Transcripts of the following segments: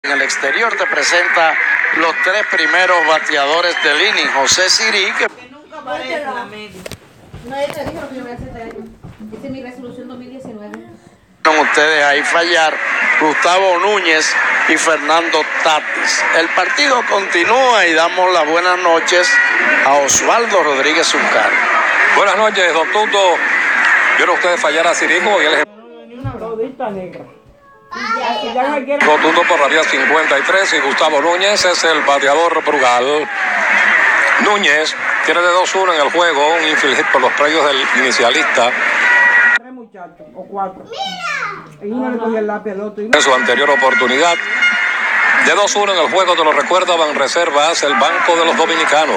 En el exterior te presenta los tres primeros bateadores del inning. José Sirí, que nunca aparece en la media. No, yo te dije lo que yo voy a hacer este año. Esa es mi resolución 2019. con ustedes ahí fallar Gustavo Núñez y Fernando Tatis. El partido continúa y damos las buenas noches a Osvaldo Rodríguez Zuncar. Buenas noches, don Tuto. ¿Vieron ustedes fallar a Sirico? Y él es Una rodita negra. Don Tuto por la vía 53 y Gustavo Núñez es el bateador Brugal. Núñez tiene de 2-1 en el juego, un infield hit por los predios del inicialista. Tres muchachos, o cuatro. Y uno le cogía la pelota. En su anterior oportunidad, de 2-1 en el juego, te lo recuerda Banreservas, el Banco de los Dominicanos.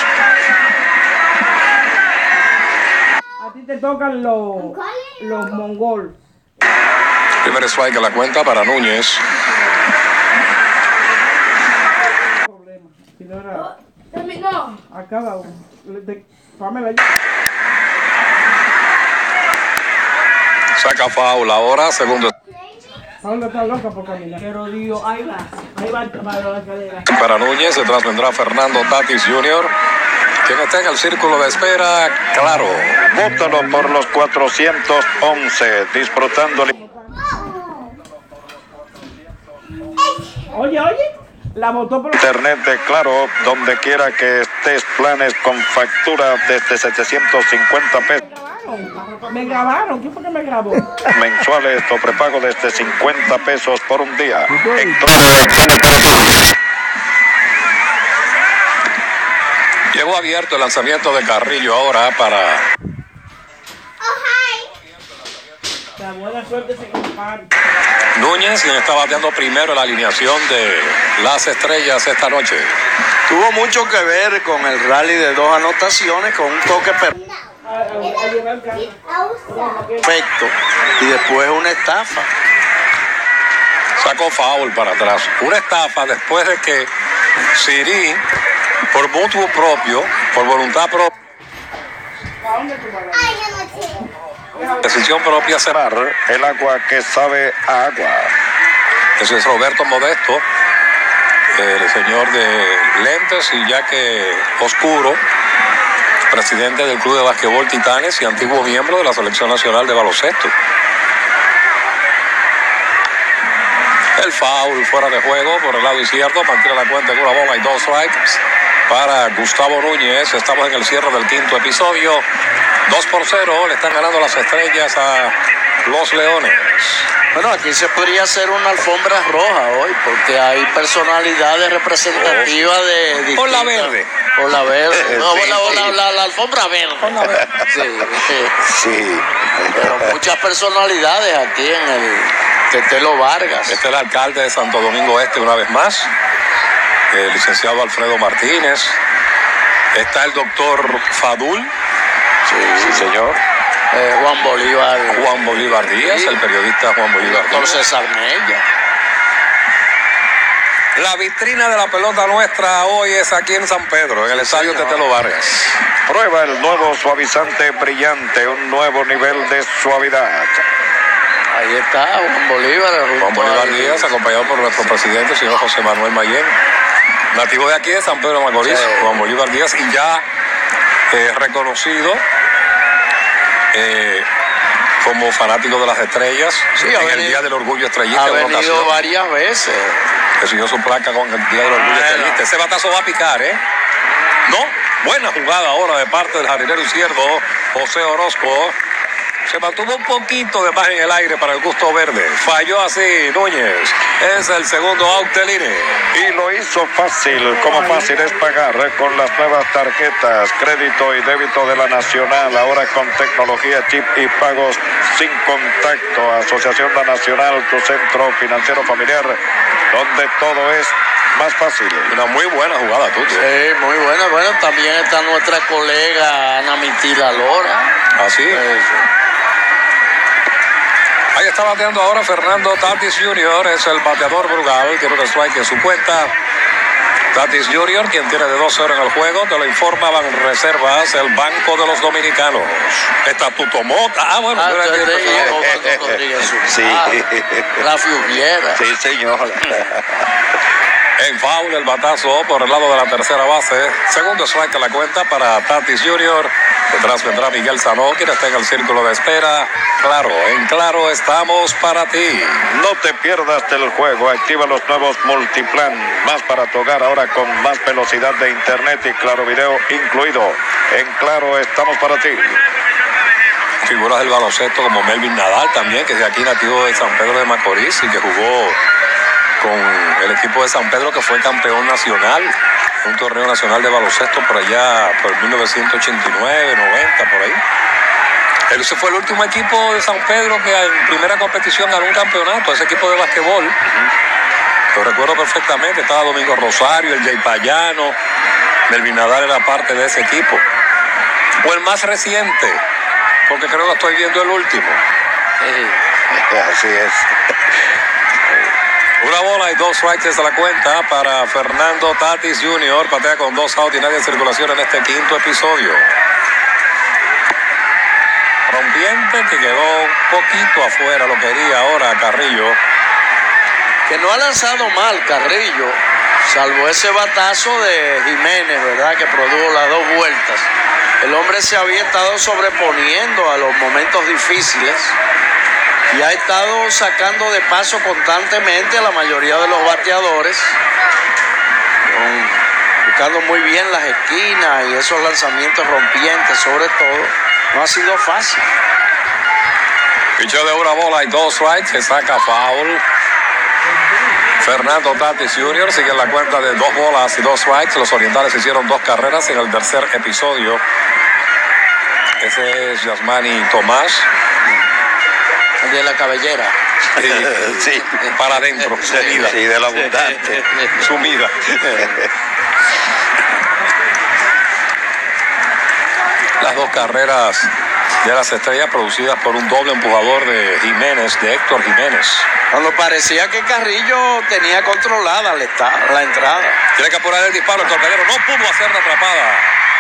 A ti te tocan los mongol. Primer strike a la cuenta para Núñez. Problema. Si no era Terminó. a cada uno. Pamela, Saca foul ahora, segundo. Paula está loca por caminar. Pero Dios, ahí va para la escalera. Para Núñez, detrás vendrá Fernando Tatis Jr., quien está en el círculo de espera, claro. Vótalo por los 411, disfrutándole. Oye, la botó por Internet de Claro, donde quiera que estés, planes con factura desde 750 pesos Me grabaron. ¿Quién fue que me grabó? mensuales o prepago desde 50 pesos por un día. En Llegó abierto el lanzamiento de Carrillo ahora para La buena suerte se comparte. Núñez, quien está bateando primero en la alineación de las estrellas esta noche. Tuvo mucho que ver con el rally de 2 anotaciones, con un toque perfecto y después una estafa. Sacó foul para atrás. Una estafa después de que Sirí, por mutuo propio, por voluntad propia, decisión propia, cerrar. el agua que sabe a agua. Ese es Roberto Modesto, el señor de lentes y ya que oscuro, presidente del Club de Basquetbol Titanes y antiguo miembro de la Selección Nacional de Baloncesto. El foul fuera de juego por el lado izquierdo, mantiene la cuenta en una bola y 2 strikes para Gustavo Núñez. Estamos en el cierre del quinto episodio. 2-0, le están ganando las estrellas a los Leones. Bueno, aquí se podría hacer una alfombra roja hoy, porque hay personalidades representativas de Por la distintas- verde. Por la verde. No, Sí, la alfombra verde. Sí. Sí. Pero muchas personalidades aquí en el Tetelo Vargas. Este es el alcalde de Santo Domingo Este una vez más, el licenciado Alfredo Martínez. Está el doctor Fadul, Sí, señor. Juan Juan Bolívar Díaz, el periodista Juan Bolívar Doctor Díaz. César Mella. La vitrina de la pelota nuestra hoy es aquí en San Pedro, en el estadio Tetelo Vargas. Prueba el nuevo suavizante brillante, un nuevo nivel de suavidad. Ahí está Juan Bolívar. Juan Bolívar Díaz, acompañado por nuestro presidente, el señor José Manuel Mayén, nativo de aquí de San Pedro de Macorís. Sí. Juan Bolívar Díaz, y ya reconocido como fanático de las estrellas, Sí, en ha el venido- Día del Orgullo Estrellista. Ha en una venido ocasión varias veces. recibió su placa con el Día del Orgullo Bueno. Estrellista. Ese batazo va a picar, ¿eh? No, buena jugada ahora de parte del jardinero izquierdo, José Orozco. Se mantuvo un poquito de más en el aire para el gusto verde. Falló así Núñez. Es el segundo out del inning. Y lo hizo fácil, como fácil es pagar con las nuevas tarjetas, crédito y débito de la Nacional, ahora con tecnología chip y pagos sin contacto. Asociación La Nacional, tu centro financiero familiar, donde todo es más fácil. Una muy buena jugada, Tuto. Sí, muy buena. Bueno, también está nuestra colega Ana Mitila Lora. Así. Ahí está bateando ahora Fernando Tatis Jr., es el bateador Brugal, tiene un strike en su cuenta. Tatis Jr., quien tiene de 2-0 en el juego, te lo informa Banreservas, el Banco de los Dominicanos. Estatuto Mota. Bueno. Sí. La Fiubiera. Sí, señor. En foul el batazo por el lado de la tercera base. Segundo strike a la cuenta para Tatis Jr. Detrás vendrá Miguel Sanó, quien está en el círculo de espera. Claro, en Claro estamos para ti. No te pierdas del juego. Activa los nuevos Multiplan. Más para tu hogar ahora con más velocidad de internet y Claro Video incluido. En Claro estamos para ti. Figuras del baloncesto como Melvin Nadal también, que es de aquí nativo de San Pedro de Macorís y que jugó con el equipo de San Pedro, que fue campeón nacional, un torneo nacional de baloncesto por allá, por 1989, 90, por ahí. Ese fue el último equipo de San Pedro que en primera competición ganó un campeonato, ese equipo de basquetbol. Lo recuerdo perfectamente, estaba Domingo Rosario, el Jay Payano, Melvin Nadal era parte de ese equipo. O el más reciente, porque creo que estoy viendo el último. Así es. Una bola y 2 strikes a la cuenta para Fernando Tatis Jr. Patea con 2 outs y nadie en circulación en este quinto episodio. Rompiente que quedó un poquito afuera, lo quería ahora Carrillo. Que no ha lanzado mal Carrillo, salvo ese batazo de Jiménez, ¿verdad? Que produjo las 2 vueltas. El hombre se había estado sobreponiendo a los momentos difíciles y ha estado sacando de paso constantemente a la mayoría de los bateadores, buscando muy bien las esquinas y esos lanzamientos rompientes sobre todo. No ha sido fácil. Picheo de una bola y 2 strikes, se saca foul. Fernando Tatis Jr. sigue en la cuenta de 2 bolas y 2 strikes. Los orientales hicieron 2 carreras en el tercer episodio. Ese es Yasmani Tomás. De la cabellera. Sí. Para adentro, sumida. Sí, del abundante. Sumida. Las 2 carreras de las estrellas producidas por un doble empujador de Jiménez, de Héctor Jiménez. Cuando parecía que Carrillo tenía controlada la entrada. Tiene que apurar el disparo, el torpedero no pudo hacer la atrapada.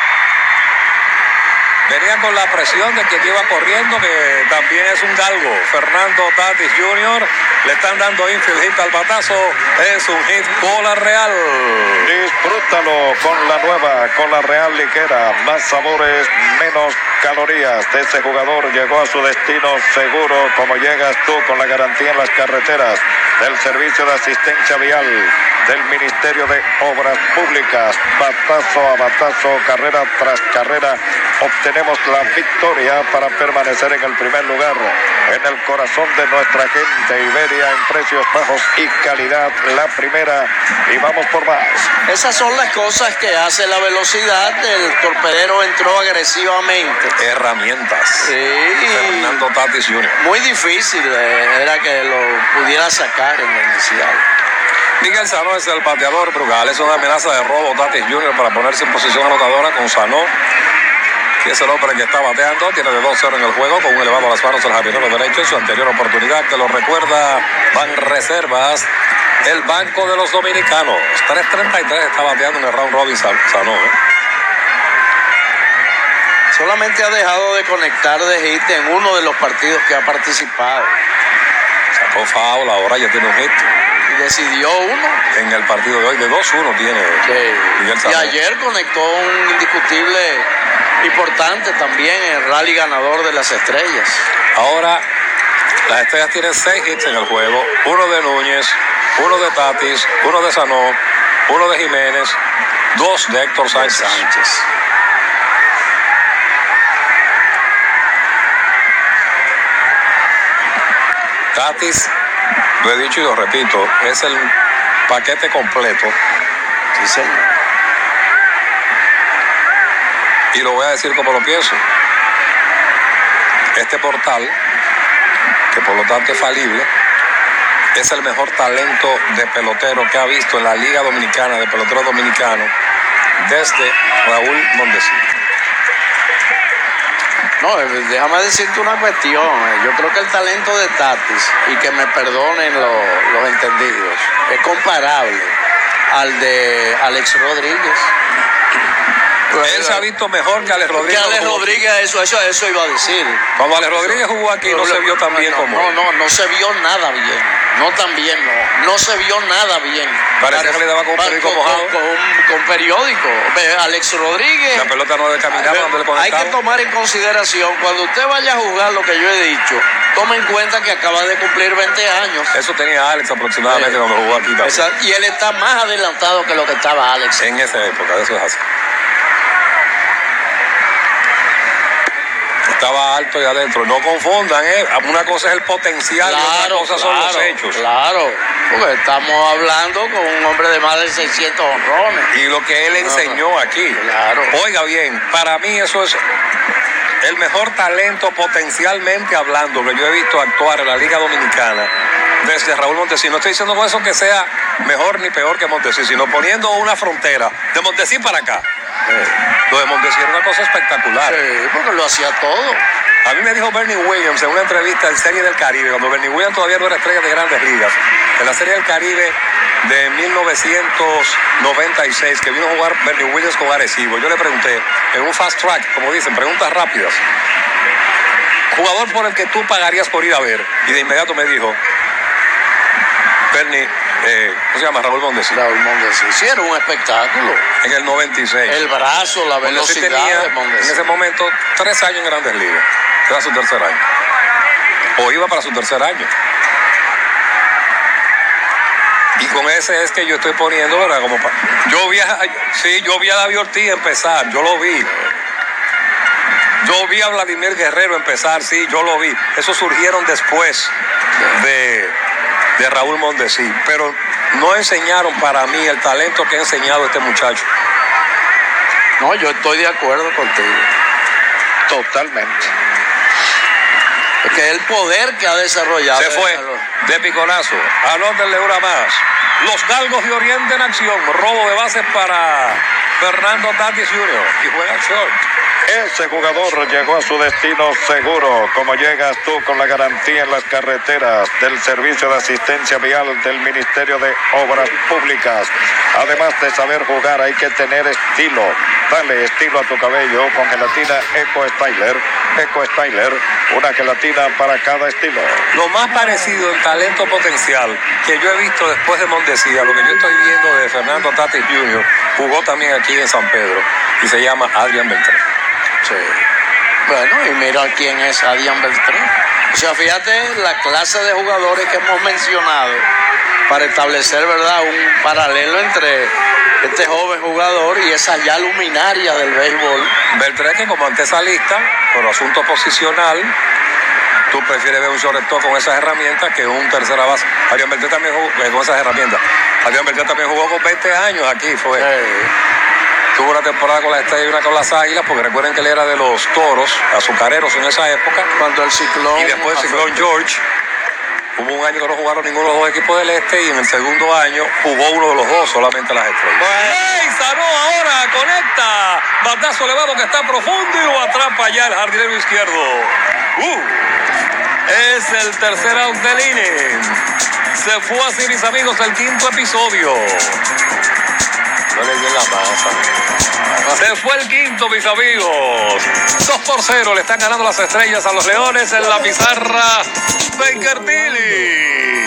Venía con la presión de quien iba corriendo, que también es un galgo. Fernando Tatis Jr. Le están dando infield hit al batazo. Es un hit bola real. Disfrútalo con la Real Ligera. Más sabores, menos calorías. De ese jugador llegó a su destino seguro, como llegas tú, con la garantía en las carreteras del Servicio de Asistencia Vial del Ministerio de Obras Públicas. Batazo a batazo, carrera tras carrera, obtenemos la victoria para permanecer en el primer lugar, en el corazón de nuestra gente. Iberia, en precios bajos y calidad, la primera, y vamos por más. Esas son las cosas que hace la velocidad. El torpedero entró agresivamente. Herramientas. Sí. Fernando Tatis Jr. Muy difícil era que lo pudiera sacar en la inicial. Miguel Sanó es el bateador Brugal. Es una amenaza de robo Tatis Jr. para ponerse en posición anotadora con Sanó. Y es el hombre que está bateando, tiene de 2-0 en el juego, con un elevado a las manos el jardinero derecho. En su anterior oportunidad, que lo recuerda Banreservas, el Banco de los Dominicanos. 3.33 está bateando en el round robin Sanó. Solamente ha dejado de conectar de hit en uno de los partidos que ha participado. Sacó foul, ahora ya tiene un hit. Y decidió uno. En el partido de hoy, de 2-1 tiene Miguel Sanó. Y ayer conectó un indiscutible importante también en el rally ganador de las estrellas. Ahora las estrellas tienen 6 hits en el juego. Uno de Núñez, uno de Tatis, uno de Sanó, uno de Jiménez, 2 de Héctor Sánchez. Tatis, lo he dicho y lo repito, es el paquete completo. Sí, señor. Y lo voy a decir como lo pienso. Este portal, que por lo tanto es falible, es el mejor talento de pelotero que ha visto en la Liga Dominicana de pelotero dominicano desde Raúl Mondesí. No, déjame decirte una cuestión. Yo creo que el talento de Tatis, y que me perdonen los entendidos, es comparable al de Alex Rodríguez. Él se ha visto mejor que Alex Rodríguez. Que Alex Rodríguez, eso iba a decir. Cuando Alex Rodríguez jugó aquí no se vio tan bien como. No se vio nada bien. No tan bien, no se vio nada bien. Parecía que le daba con un periódico mojado. Con periódico. Alex Rodríguez. La pelota no le caminaba donde le conectaba. Hay que tomar en consideración, cuando usted vaya a jugar lo que yo he dicho, tome en cuenta que acaba de cumplir 20 años. Eso tenía Alex aproximadamente cuando jugó aquí también. Y él está más adelantado que lo que estaba Alex. En esa época, eso es así. Estaba alto y adentro. No confundan, una cosa es el potencial y otra cosa son los hechos. Claro, porque estamos hablando con un hombre de más de 600 honrones. Y lo que él enseñó aquí. Claro. Oiga bien, para mí eso es el mejor talento potencialmente hablando que yo he visto actuar en la Liga Dominicana desde Raúl Mondesi. No estoy diciendo con eso que sea mejor ni peor que Mondesi, sino poniendo una frontera de Mondesi para acá. Lo de Mondesi era una cosa espectacular. Sí, porque lo hacía todo. A mí me dijo Bernie Williams en una entrevista en Serie del Caribe, cuando Bernie Williams todavía no era estrella de Grandes Ligas, en la Serie del Caribe de 1996, que vino a jugar Bernie Williams con Arecibo. Yo le pregunté, en un fast track, como dicen, preguntas rápidas, jugador por el que tú pagarías por ir a ver. Y de inmediato me dijo, Bernie, ¿cómo se llama? Raúl Mondesi. Raúl Mondesi. Sí, era un espectáculo. En el 96. El brazo, la velocidad tenía, de Mondesi. En ese momento, 3 años en Grandes Ligas. Era su tercer año. O iba para su tercer año. Y con ese es que yo estoy poniendo, ¿verdad? Yo vi a David Ortiz empezar, yo lo vi. Yo vi a Vladimir Guerrero empezar, sí, yo lo vi. Esos surgieron después de Raúl Mondesi, pero no enseñaron para mí el talento que ha enseñado este muchacho. No, yo estoy de acuerdo contigo. Totalmente. Es que el poder que ha desarrollado. Se fue de piconazo. Anótenle una más. Los Galgos de Oriente en acción. Robo de bases para Fernando Tatis Jr. y juega short. Ese jugador llegó a su destino seguro, como llegas tú con la garantía en las carreteras del Servicio de Asistencia Vial del Ministerio de Obras Públicas. Además de saber jugar, hay que tener estilo. Dale estilo a tu cabello con gelatina Eco Styler. Eco Styler, una gelatina para cada estilo. Lo más parecido en talento potencial que yo he visto después de Mondesi, a lo que yo estoy viendo de Fernando Tatis Jr., jugó también aquí en San Pedro y se llama Adrián Beltrán. Sí. Bueno, y mira quién es Adrián Beltrán. O sea, fíjate la clase de jugadores que hemos mencionado para establecer, ¿verdad?, un paralelo entre este joven jugador y esa ya luminaria del béisbol. Beltrán, que como antesalista, por asunto posicional, tú prefieres ver un shortstop con esas herramientas que un tercera base. Adrián Beltrán también jugó con esas herramientas. Adrián Beltrán también jugó con 20 años aquí, fue. Sí. Tuvo una temporada con las Estrellas y una con las Águilas, porque recuerden que él era de los Toros, azucareros en esa época. Cuando el ciclón. Y después el ciclón George. Hubo un año que no jugaron ninguno de los dos equipos del este y en el segundo año jugó uno de los dos, solamente las Estrellas. ¡Ey! Sanó ahora, conecta. Batazo elevado que está profundo y lo atrapa ya el jardinero izquierdo. Es el tercer out del inning. Se fue así, mis amigos, el quinto episodio. No le di en la masa. Se fue el quinto, mis amigos. 2-0 le están ganando las Estrellas a los Leones en la pizarra. Baker Tilly.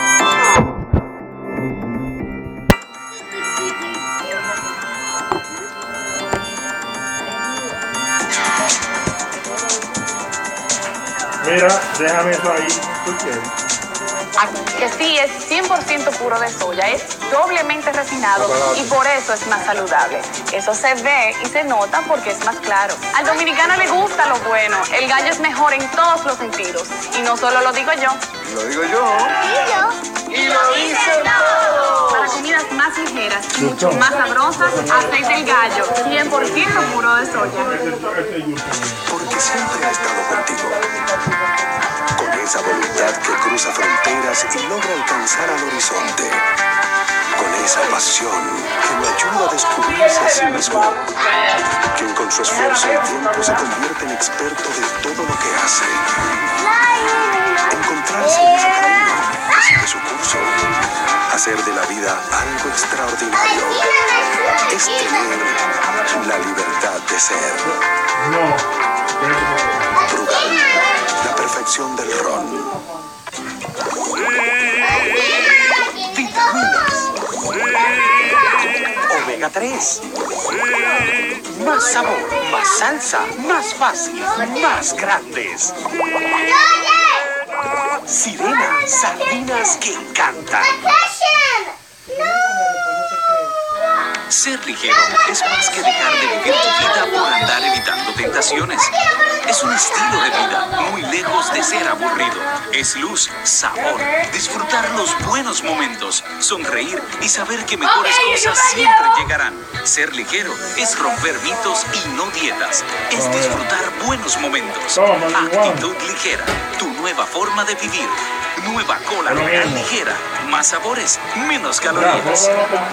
Mira, déjame eso ahí. ¿Tú quieres? Que sí, es 100% puro de soya, es doblemente refinado y por eso es más saludable. Eso se ve y se nota porque es más claro. Al dominicano le gusta lo bueno, el gallo es mejor en todos los sentidos. Y no solo lo digo yo. Lo digo yo. Y lo dicen todos. Para comidas más ligeras y mucho más sabrosas, aceite el gallo, 100% puro de soya. Porque siempre ha estado contigo. Con esa voluntad que cruza fronteras y logra alcanzar al horizonte. Con esa pasión que lo ayuda a descubrirse a sí mismo. Quien con su esfuerzo y tiempo se convierte en experto de todo lo que hace. Encontrarse en ese camino que sigue su curso. Hacer de la vida algo extraordinario es tener la libertad de ser. Brugal, la perfección del ron. Vitaminas. Omega 3. Más sabor, más salsa, más fácil, más grandes. Sirena, sardinas que encantan. Ser ligero es más que dejar de vivir tu vida por andar evitando tentaciones. Es un estilo de vida muy lejos de ser aburrido. Es luz, sabor, disfrutar los buenos momentos, sonreír y saber que mejores cosas siempre llegarán. Ser ligero es romper mitos y no dietas. Es disfrutar buenos momentos. Actitud ligera, tu nueva forma de vivir. Nueva Cola Real ligera. Más sabores, menos calorías.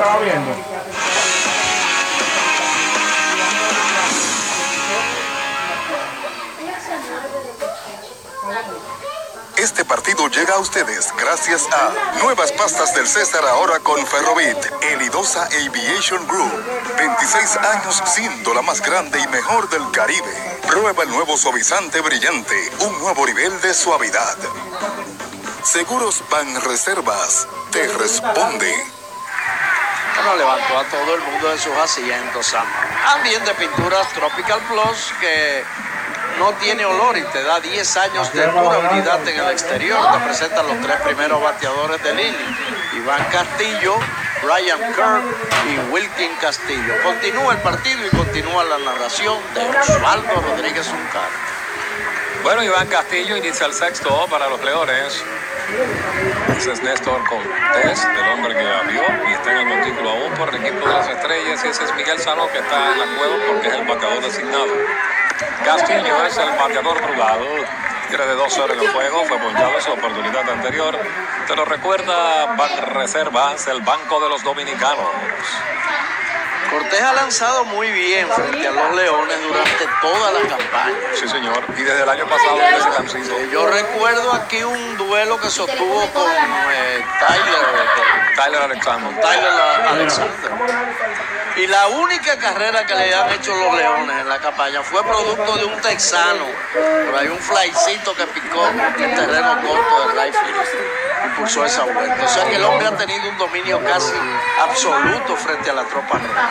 Este partido llega a ustedes gracias a Nuevas Pastas del César ahora con Ferrobit, Elidosa Aviation Group. 26 años siendo la más grande y mejor del Caribe. Prueba el nuevo suavizante brillante, un nuevo nivel de suavidad. Seguros Banreservas, te responde. Bueno, levantó a todo el mundo de sus asientos. Ambiente de pinturas Tropical Plus que no tiene olor y te da 10 años de pura unidad en el exterior. Te presentan los 3 primeros bateadores de Lili: Iván Castillo, Ryan Kirk y Wilkin Castillo. Continúa el partido y continúa la narración de Osvaldo Rodríguez Uncar. Bueno, Iván Castillo inicia el sexto para los Leones. Ese es Néstor Cortés, el hombre que abrió y está en el montículo aún por el equipo de las Estrellas. Y ese es Miguel Sano, que está en la cueva porque es el bateador designado. Castillo es el bateador Brugal. Tiene de 2-0 en el juego, fue ponchado en su oportunidad anterior. Te lo recuerda Banreservas, el Banco de los Dominicanos. Cortés ha lanzado muy bien frente a los Leones durante toda la campaña. Sí, señor. Y desde el año pasado en ese campito. Yo recuerdo aquí un duelo que sostuvo con Tyler Alexander. Y la única carrera que le han hecho los Leones en la campaña fue producto de un texano. Por ahí un flycito que picó en terreno corto del right field. Impulsó esa vuelta. O sea que el hombre ha tenido un dominio casi absoluto frente a la tropa roja.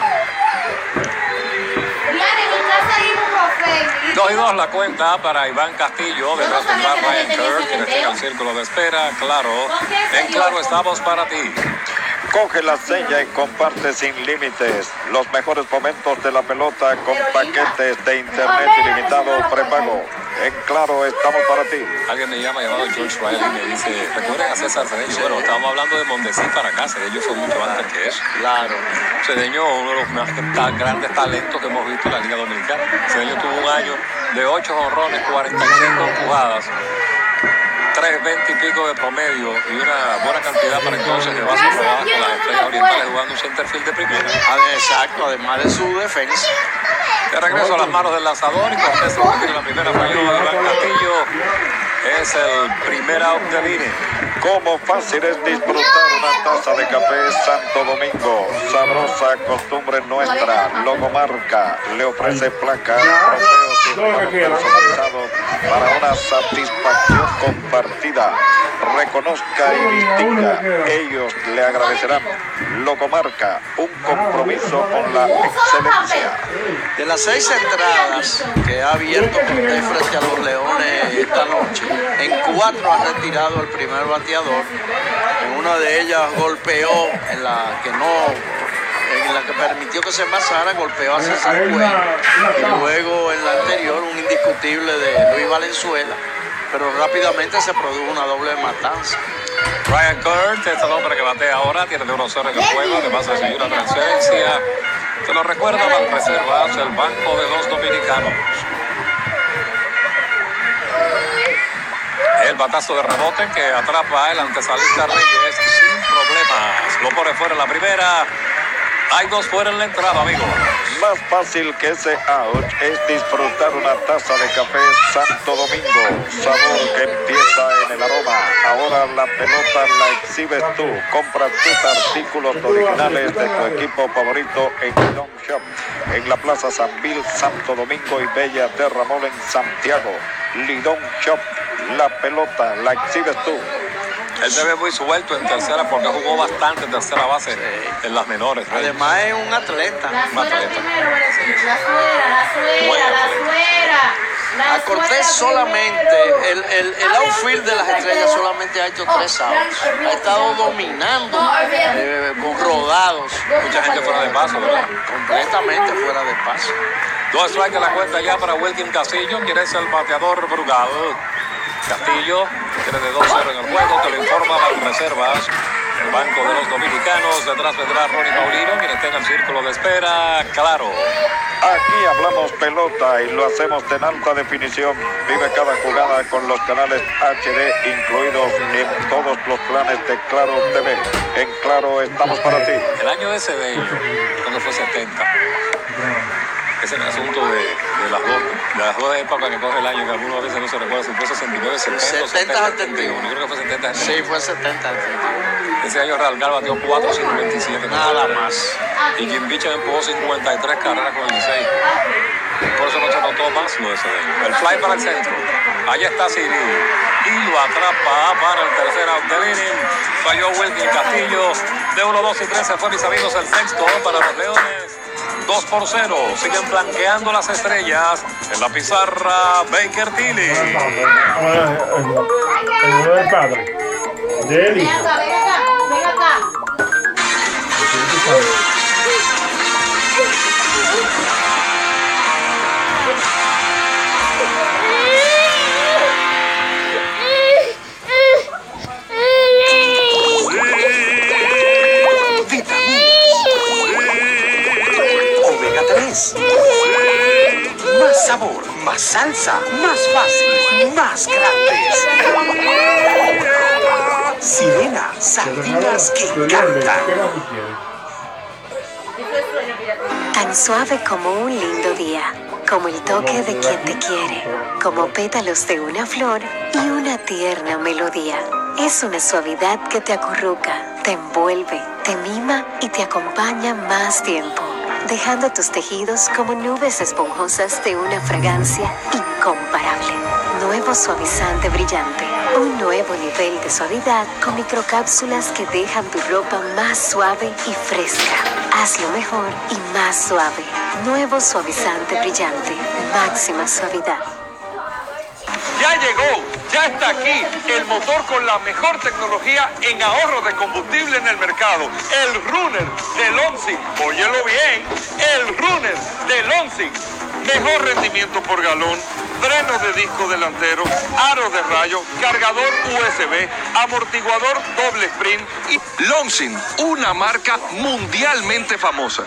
2-2 la cuenta para Iván Castillo. Detrás vendrá Ryan Kirk, quien está en el círculo de espera. Claro, en Claro estamos para ti. Coge la seña y comparte sin límites los mejores momentos de la pelota con paquetes de internet ilimitado prepago. En Claro estamos para ti. Alguien me llama llamado George Riley y me dice: recuerden a César Cedeño. Bueno, estamos hablando de Mondesí para acá. Cedeño fue mucho antes que eso. Claro. Cedeño, uno de los más grandes talentos que hemos visto en la Liga Dominicana. Cedeño tuvo un año de 8 jonrones, 45 empujadas, 3.20 y pico de promedio y una buena cantidad para entonces de base robada con las Estrellas Orientales, jugando un centerfield de primera. Exacto, además de su defensa. De regreso a las manos del lanzador y Cortés lo retira la primera, falló Iván Castillo. Es el primer out del inning. Cómo fácil es disfrutar una taza de café Santo Domingo. Sabrosa costumbre nuestra. Logomarca le ofrece placas, trofeos y regalos personalizados para una satisfacción compartida. Reconozca y distinga. Ellos le agradecerán. Logomarca, un compromiso con la excelencia. De las 6 entradas que ha abierto Cortés frente a los Leones esta noche, en 4 ha retirado el primer bateador. En una de ellas golpeó, en la que permitió que se pasara, golpeó a César Cuello. Y luego en la anterior, un indiscutible de Luis Valenzuela. Pero rápidamente se produjo una doble matanza. Ryan Kirk, este hombre que batea ahora, tiene de 1-0 en el juego, además recibió una transferencia. Se lo recuerda Banreservas, el Banco de los Dominicanos. El batazo de rebote que atrapa el antesalista Reyes sin problemas. Lo pone fuera en la primera. Hay 2 fuera en la entrada, amigos. Más fácil que ese out es disfrutar una taza de café Santo Domingo. Sabor que empieza en el aroma. Ahora la pelota la exhibes tú. Compra tus artículos originales de tu equipo favorito en Lidón Shop, en la Plaza San Bill, Santo Domingo y Bella de Ramón en Santiago. Lidón Shop, la pelota la exhibes tú. Él se ve muy suelto en tercera porque jugó bastante en tercera base en las menores. Además es un atleta. La suera primero, voy a decir. La suera. A Cortés solamente, el outfield de las estrellas solamente ha hecho 3 outs. Ha estado dominando con rodados. Mucha gente fuera de paso, ¿verdad? Completamente fuera de paso. 2 strikes en la cuenta ya para Wilkin Castillo, quien es el bateador Brugal. Castillo tiene de 2-0 en el juego, te lo informa Banreservas. El banco de los dominicanos, detrás vendrá Ronnie Paulino, quien está en el círculo de espera. Claro. Aquí hablamos pelota y lo hacemos en alta definición. Vive cada jugada con los canales HD incluidos en todos los planes de Claro TV. En Claro estamos para ti. El año de ese de ellos, cuando fue 70. Es el asunto de las dos épocas que coge el año, que algunas veces no se recuerda si fue 69, 70, 71. Yo creo que fue 70. Sí, fue 70. Ese año Real Gal batió 4.57. Nada más. Y Jim Beecher empujó 53 carreras con el 16. Por eso no se notó más lo de ese año. El fly para el centro. Allí está Siri. Y lo atrapa para el tercer out del inning. Falló Wilkin Castillo. De 1, 2 y 3 se fue, mis amigos, el sexto para los Leones. 2-0, siguen blanqueando las estrellas en la pizarra Baker Tilly. El padre. De él. Ven acá. Más sabor, más salsa, más fácil, más grandes. Sirena, sardinas que encantan. Tan suave como un lindo día, como el toque de quien te quiere, como pétalos de una flor y una tierna melodía. Es una suavidad que te acurruca, te envuelve, te mima y te acompaña más tiempo, dejando tus tejidos como nubes esponjosas de una fragancia incomparable. Nuevo suavizante brillante, un nuevo nivel de suavidad con microcápsulas que dejan tu ropa más suave y fresca. Hazlo mejor y más suave. Nuevo suavizante brillante, máxima suavidad. Ya llegó, ya está aquí el motor con la mejor tecnología en ahorro de combustible en el mercado. El Runner de Lonzi. Óyelo bien, el Runner de Lonzi. Mejor rendimiento por galón, frenos de disco delantero, aros de rayo, cargador USB, amortiguador doble sprint y Lonzi, una marca mundialmente famosa.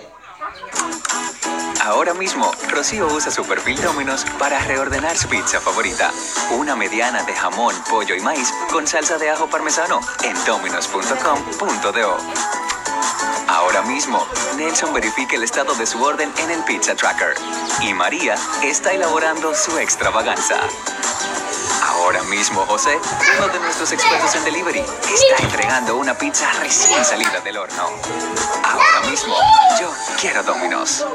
Ahora mismo, Rocío usa su perfil Domino's para reordenar su pizza favorita. Una mediana de jamón, pollo y maíz con salsa de ajo parmesano en dominos.com.do. Ahora mismo, Nelson verifica el estado de su orden en el Pizza Tracker. Y María está elaborando su extravaganza. Ahora mismo, José, uno de nuestros expertos en delivery, está entregando una pizza recién salida del horno. Ahora mismo, yo quiero Domino's.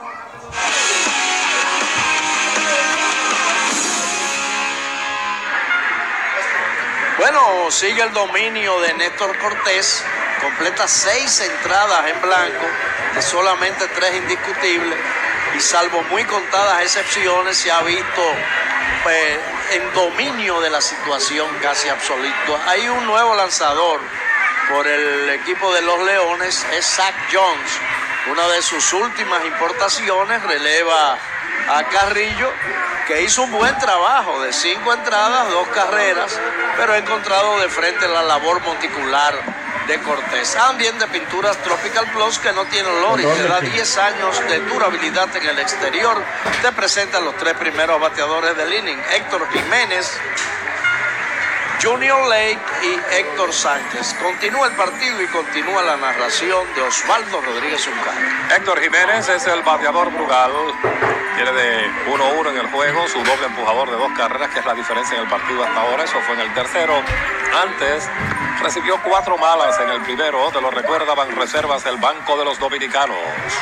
Bueno, sigue el dominio de Néstor Cortés. Completa 6 entradas en blanco, de solamente 3 indiscutibles. Y salvo muy contadas excepciones, se ha visto en dominio de la situación casi absoluto. Hay un nuevo lanzador por el equipo de los Leones, es Zach Jones. Una de sus últimas importaciones, releva a Carrillo, que hizo un buen trabajo de 5 entradas, 2 carreras, pero ha encontrado de frente la labor monticular de Cortés. También de Pinturas Tropical Plus, que no tiene olor y te da 10 años de durabilidad en el exterior. Te presentan los 3 primeros bateadores del inning: Héctor Jiménez, Junior Lake y Héctor Sánchez. Continúa el partido y continúa la narración de Osvaldo Rodríguez Uncán. Héctor Jiménez es el bateador Brugal. Tiene de 1-1 en el juego, su doble empujador de 2 carreras, que es la diferencia en el partido hasta ahora. Eso fue en el tercero. Antes recibió 4 malas en el primero. Te lo recuerda Banreservas, el Banco de los Dominicanos.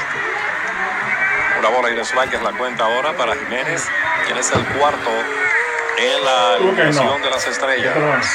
Una bola y de strike es la cuenta ahora para Jiménez, quien es el cuarto en la alineación de las estrellas.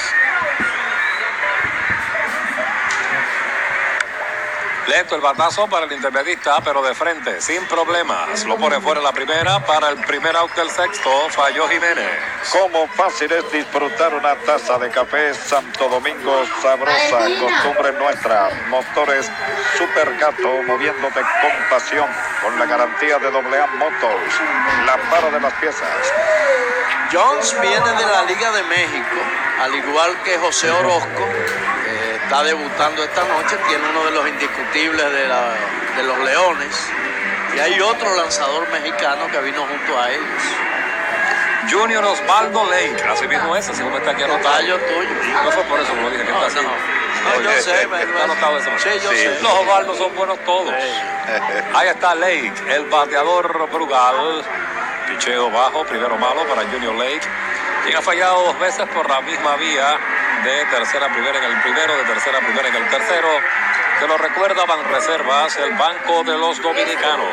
Lento el batazo para el intermedista, pero de frente, sin problemas. Lo pone fuera la primera para el primer out del sexto. Falló Jiménez. Cómo fácil es disfrutar una taza de café Santo Domingo sabrosa, costumbre nuestra. Motores Super Gato, moviéndote con pasión, con la garantía de AA Motors, la para de las piezas. Jones viene de la Liga de México, al igual que José Orozco. Está debutando esta noche, tiene uno de los indiscutibles de los Leones. Y hay otro lanzador mexicano que vino junto a ellos. Junior Osvaldo Lake, así mismo es, así como está aquí anotado. Tallo tuyo. No fue por eso que lo dije, que está así. No, yo sé, está anotado eso. Sí, yo sé. Los Osvaldos son buenos todos. Ahí está Lake, el bateador Brugal. Picheo bajo, primero malo para Junior Lake, quien ha fallado 2 veces por la misma vía, de tercera a primera en el primero, de tercera a primera en el tercero. Que lo recuerda Banreservas, el Banco de los Dominicanos.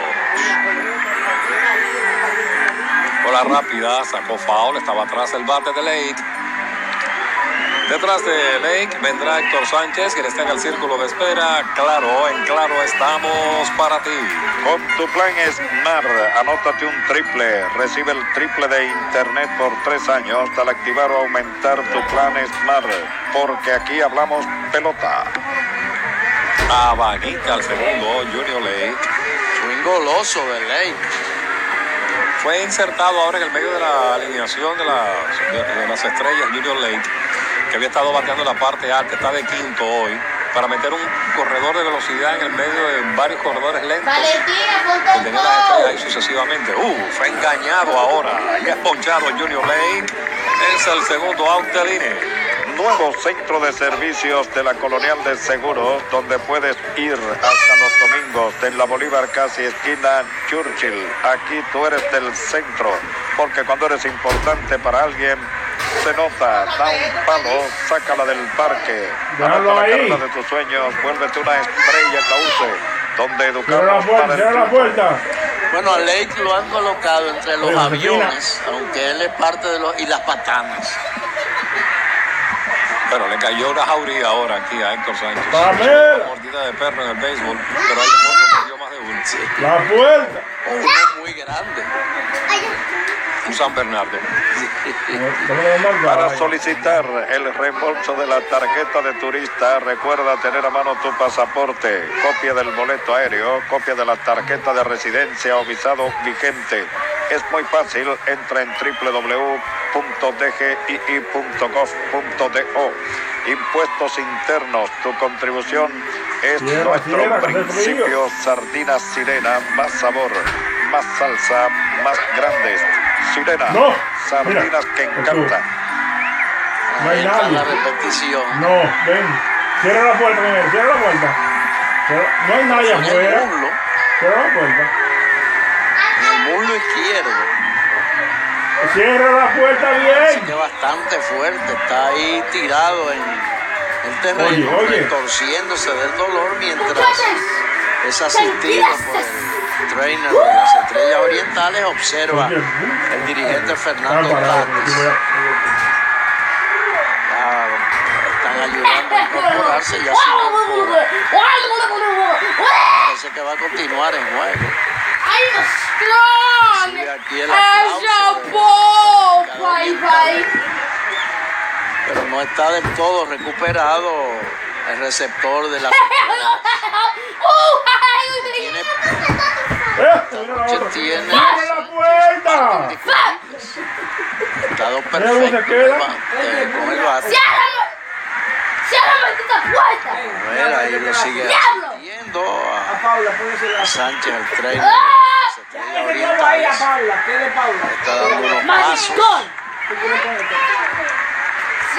Bola rápida, sacó foul, estaba atrás el bate de Lake. Detrás de Lake vendrá Héctor Sánchez, quien está en el círculo de espera. Claro, en Claro estamos para ti. Con tu plan Smart, anótate un triple. Recibe el triple de internet por 3 años al activar o aumentar tu plan Smart. Porque aquí hablamos pelota. Abanica al segundo, Junior Lake. Swing goloso de Lake. Fue insertado ahora en el medio de la alineación de las estrellas, Junior Lake, que había estado bateando la parte alta, está de quinto hoy, para meter un corredor de velocidad en el medio de varios corredores lentos. Valentina, que tenía las estrellas ahí sucesivamente. Fue engañado ahora y es ponchado Junior Lake. Es el segundo out del INE. Nuevo centro de servicios de la Colonial de Seguros, donde puedes ir hasta los domingos en la Bolívar casi esquina Churchill. Aquí tú eres del centro, porque cuando eres importante para alguien, se nota, da un palo, sácala del parque. Anota la carrera de tus sueños, vuélvete una estrella en la UCE, donde educamos para el triunfo. Bueno, a Lake lo han colocado entre los aviones, aunque él es parte de los... y las patanas. Pero le cayó una jauría ahora aquí a Héctor Sánchez. Una mordida de perro en el béisbol, pero él le mordió más de uno. Sí. La puerta. Uno muy grande. Un San Bernardo. Para solicitar el reembolso de la tarjeta de turista, recuerda tener a mano tu pasaporte, copia del boleto aéreo, copia de la tarjeta de residencia o visado vigente. Es muy fácil, entra en www.dgii.gov.do. Impuestos internos, tu contribución es nuestro principio. Sardinas Sirena, más sabor, más salsa, más grandes. Sirena, sardinas que encantan. No hay nadie. La repetición. No, ven. Cierra la puerta, Miguel, cierra la puerta. No hay nadie afuera. Cierra la puerta. En el muslo izquierdo. Cierra la puerta bien. Que bastante fuerte, está ahí tirado en el terreno, retorciéndose del dolor mientras es asistido por el trainer de las Estrellas Orientales. Observa el dirigente Fernando Tatis. Están ayudando a incorporarse y así parece que va a continuar en juego. Sí, aquí el pero no está del todo recuperado el receptor de la tiene estado perfecto con el bate. ¡Cierra la maldita puerta! Ahí lo sigue asistiendo a Sánchez, el trainer. Está dando unos pasos.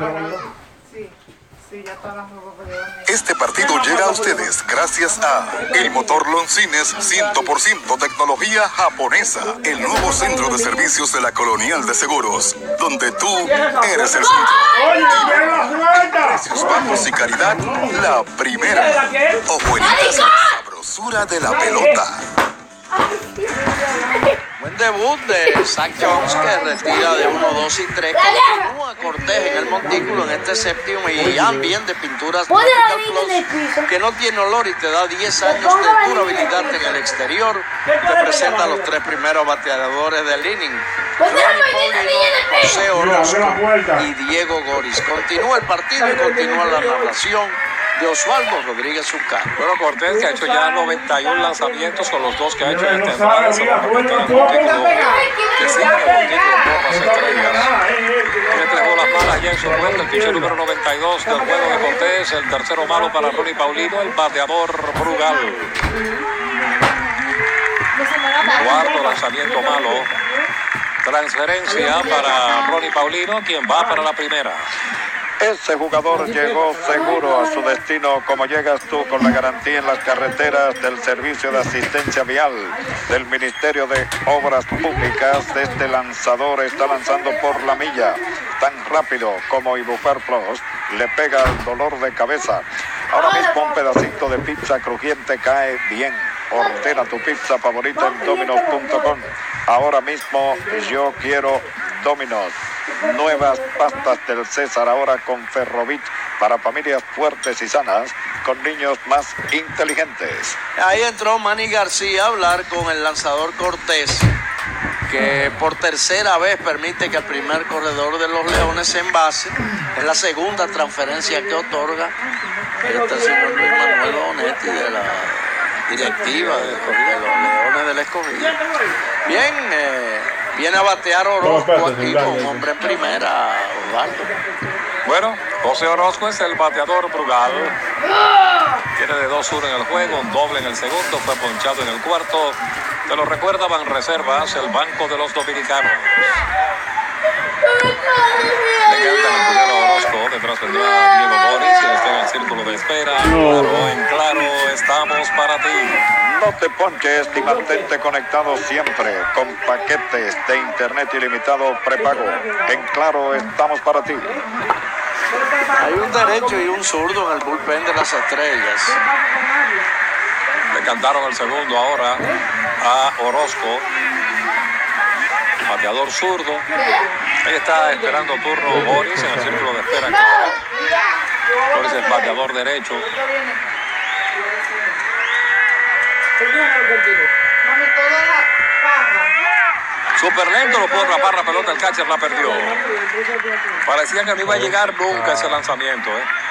Sí, ya está la ropa. Este partido llega a ustedes gracias a El Motor Loncines 100% tecnología japonesa. El nuevo centro de servicios de la Colonial de Seguros, donde tú eres el centro. Precios bajos y calidad, la primera. Ojuelitas, la sabrosura de la pelota. Buen debut de Zach Jones, que retira de 1, 2 y 3. Continúa Cortés en el montículo en este séptimo y bien de pinturas Tropical Plus, que no tiene olor y te da 10 años de durabilidad en el exterior. Te presenta a los 3 primeros bateadores del inning: Ronnie Paulino, José Orozco y Diego Goris. Continúa el partido y continúa la narración de Osvaldo Rodríguez Zuccar. Bueno, Cortés, que ha hecho ya 91 lanzamientos con los 2 que ha hecho en esta temporada, se va a meter en el montículo de 5 montículos por las estrellas. Tiene 3 bolas malas ya en su cuenta, el pitcher número 92 del juego de Cortés, el tercero malo para Ronnie Paulino, el bateador Brugal. Cuarto lanzamiento malo. Transferencia para Ronnie Paulino, quien va para la primera. Ese jugador llegó seguro a su destino, como llegas tú, con la garantía en las carreteras del Servicio de Asistencia Vial del Ministerio de Obras Públicas. Este lanzador está lanzando por la milla, tan rápido como Ibucar Plus, le pega el dolor de cabeza. Ahora mismo un pedacito de pizza crujiente cae bien. Ordena tu pizza favorita en Domino's.com. Ahora mismo yo quiero Domino's. Nuevas pastas del César ahora con Ferrovit para familias fuertes y sanas, con niños más inteligentes. Ahí entró Manny García a hablar con el lanzador Cortés, que por tercera vez permite que el primer corredor de los Leones se envase. Es la segunda transferencia que otorga el señor Luis Manuel Bonetti de la directiva de los Leones del Escogido. Bien, viene a batear Orozco aquí con un hombre en primera, Osvaldo. Bueno, José Orozco es el bateador Brugal. Tiene de 2-1 en el juego, un doble en el segundo, fue ponchado en el cuarto. Te lo recuerda Banreservas, el Banco de los Dominicanos. Le canta el primero Orozco, detrás vendrá Diego Boris y está en el círculo de espera. Claro, en Claro, estamos para ti. No te ponches y mantente conectado siempre con paquetes de internet ilimitado prepago. En Claro, estamos para ti. Hay un derecho y un zurdo en el bullpen de las Estrellas. Le cantaron el segundo ahora a Orozco, bateador zurdo. Ahí está esperando turno Boris en el círculo de espera. Boris es bateador derecho. Súper lento, lo pudo atrapar la pelota, el catcher la perdió. Parecía que no iba a llegar nunca ese lanzamiento.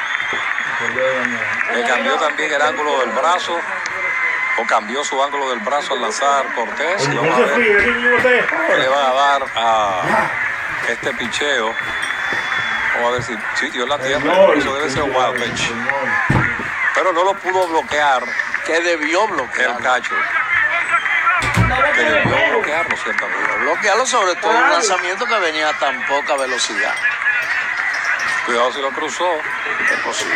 Le cambió también el ángulo del brazo, o cambió su ángulo del brazo al lanzar Cortés. Y vamos a ver qué le van a dar a este picheo. Vamos a ver si dio la tierra. Eso debe ser un wild pitch. Pero no lo pudo bloquear. Que debió bloquear el catcher. Que debió bloquearlo, ciertamente. Bloquearlo, sobre todo un lanzamiento que venía a tan poca velocidad. Cuidado si lo cruzó. Es posible.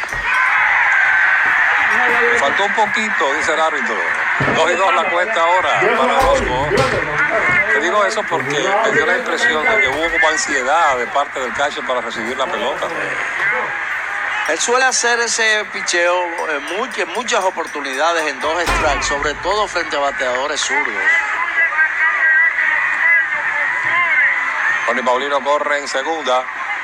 Le faltó un poquito, dice el árbitro. 2-2 la cuenta ahora para Orozco. Te digo eso porque me dio la impresión de que hubo como ansiedad de parte del catcher para recibir la pelota. Él suele hacer ese picheo en muchas oportunidades en 2 strikes, sobre todo frente a bateadores zurdos. Ronnie Paulino corre en segunda.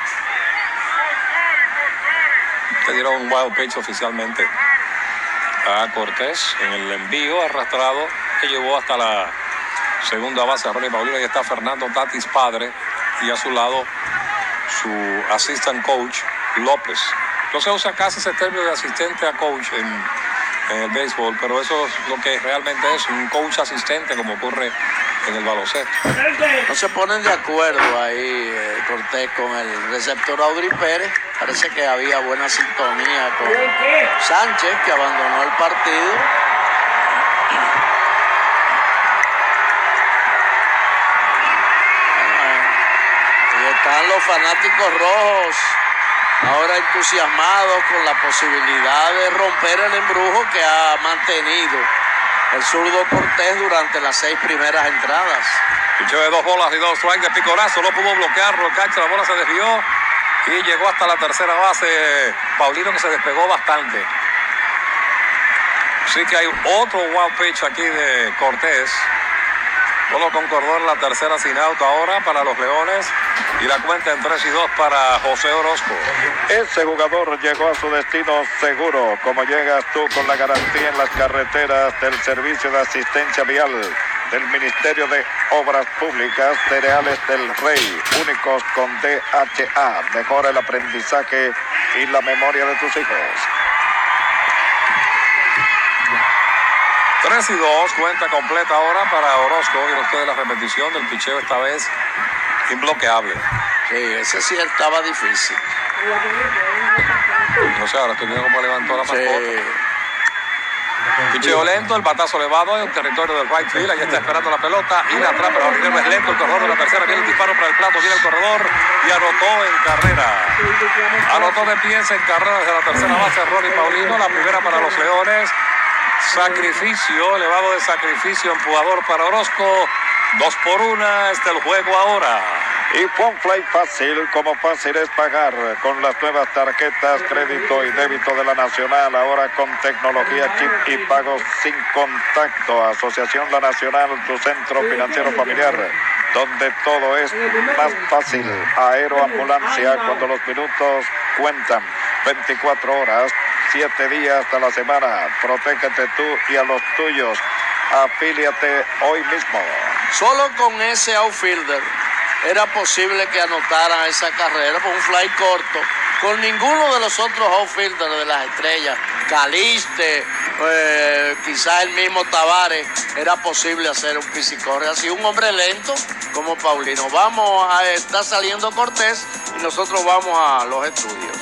Le dieron un wild pitch oficialmente a Cortés en el envío arrastrado que llevó hasta la segunda base a Ronnie Paulino. Y está Fernando Tatis padre y a su lado su assistant coach López. No se usa casi ese término de asistente a coach en el béisbol, pero eso es lo que realmente es un coach asistente, como ocurre en el baloncesto. No se ponen de acuerdo ahí Cortés con el receptor Audrey Pérez. Parece que había buena sintonía con Sánchez, que abandonó el partido. Ahí Están los fanáticos rojos ahora entusiasmados con la posibilidad de romper el embrujo que ha mantenido el zurdo Cortés durante las 6 primeras entradas. Pichó de 2 bolas y 2 strikes de picorazo, no pudo bloquearlo, Cacho, la bola se desvió y llegó hasta la tercera base. Paulino, que se despegó bastante. Sí que hay otro wild pitch aquí de Cortés. Todo concordó en la tercera sin out ahora para los Leones y la cuenta en 3-2 para José Orozco. Ese jugador llegó a su destino seguro, como llegas tú con la garantía en las carreteras del Servicio de Asistencia Vial del Ministerio de Obras Públicas, Cereales del Rey, únicos con DHA. Mejora el aprendizaje y la memoria de tus hijos. 3-2, cuenta completa ahora para Orozco. Y ustedes la repetición del picheo esta vez imbloqueable. Sí, ese sí estaba difícil. No sé, ahora estoy viendo cómo levantó la mascota. Picheo lento, el batazo elevado en el territorio del right field. Ahí está esperando la pelota y la atrapa. El jardinero es lento, el corredor de la tercera. Viene el disparo para el plato, viene el corredor y anotó en carrera. Anotó de pies en carrera desde la tercera base Ronnie Paulino. La primera para los Leones. Sacrificio, elevado de sacrificio, empujador para Orozco. 2-1, está el juego ahora. Y fue un fly fácil, como fácil es pagar con las nuevas tarjetas crédito y débito de la Nacional, ahora con tecnología chip y pagos sin contacto. Asociación La Nacional, tu centro financiero familiar, donde todo es más fácil. Aeroambulancia, cuando los minutos cuentan. 24 horas, 7 días a la semana. Protégete tú y a los tuyos. Afíliate hoy mismo. Solo con ese outfielder era posible que anotara esa carrera por un fly corto. Con ninguno de los otros outfielders de las Estrellas, Caliste, quizás el mismo Tavares, era posible hacer un pisicorre así. Un hombre lento como Paulino. Está saliendo Cortés y nosotros vamos a los estudios.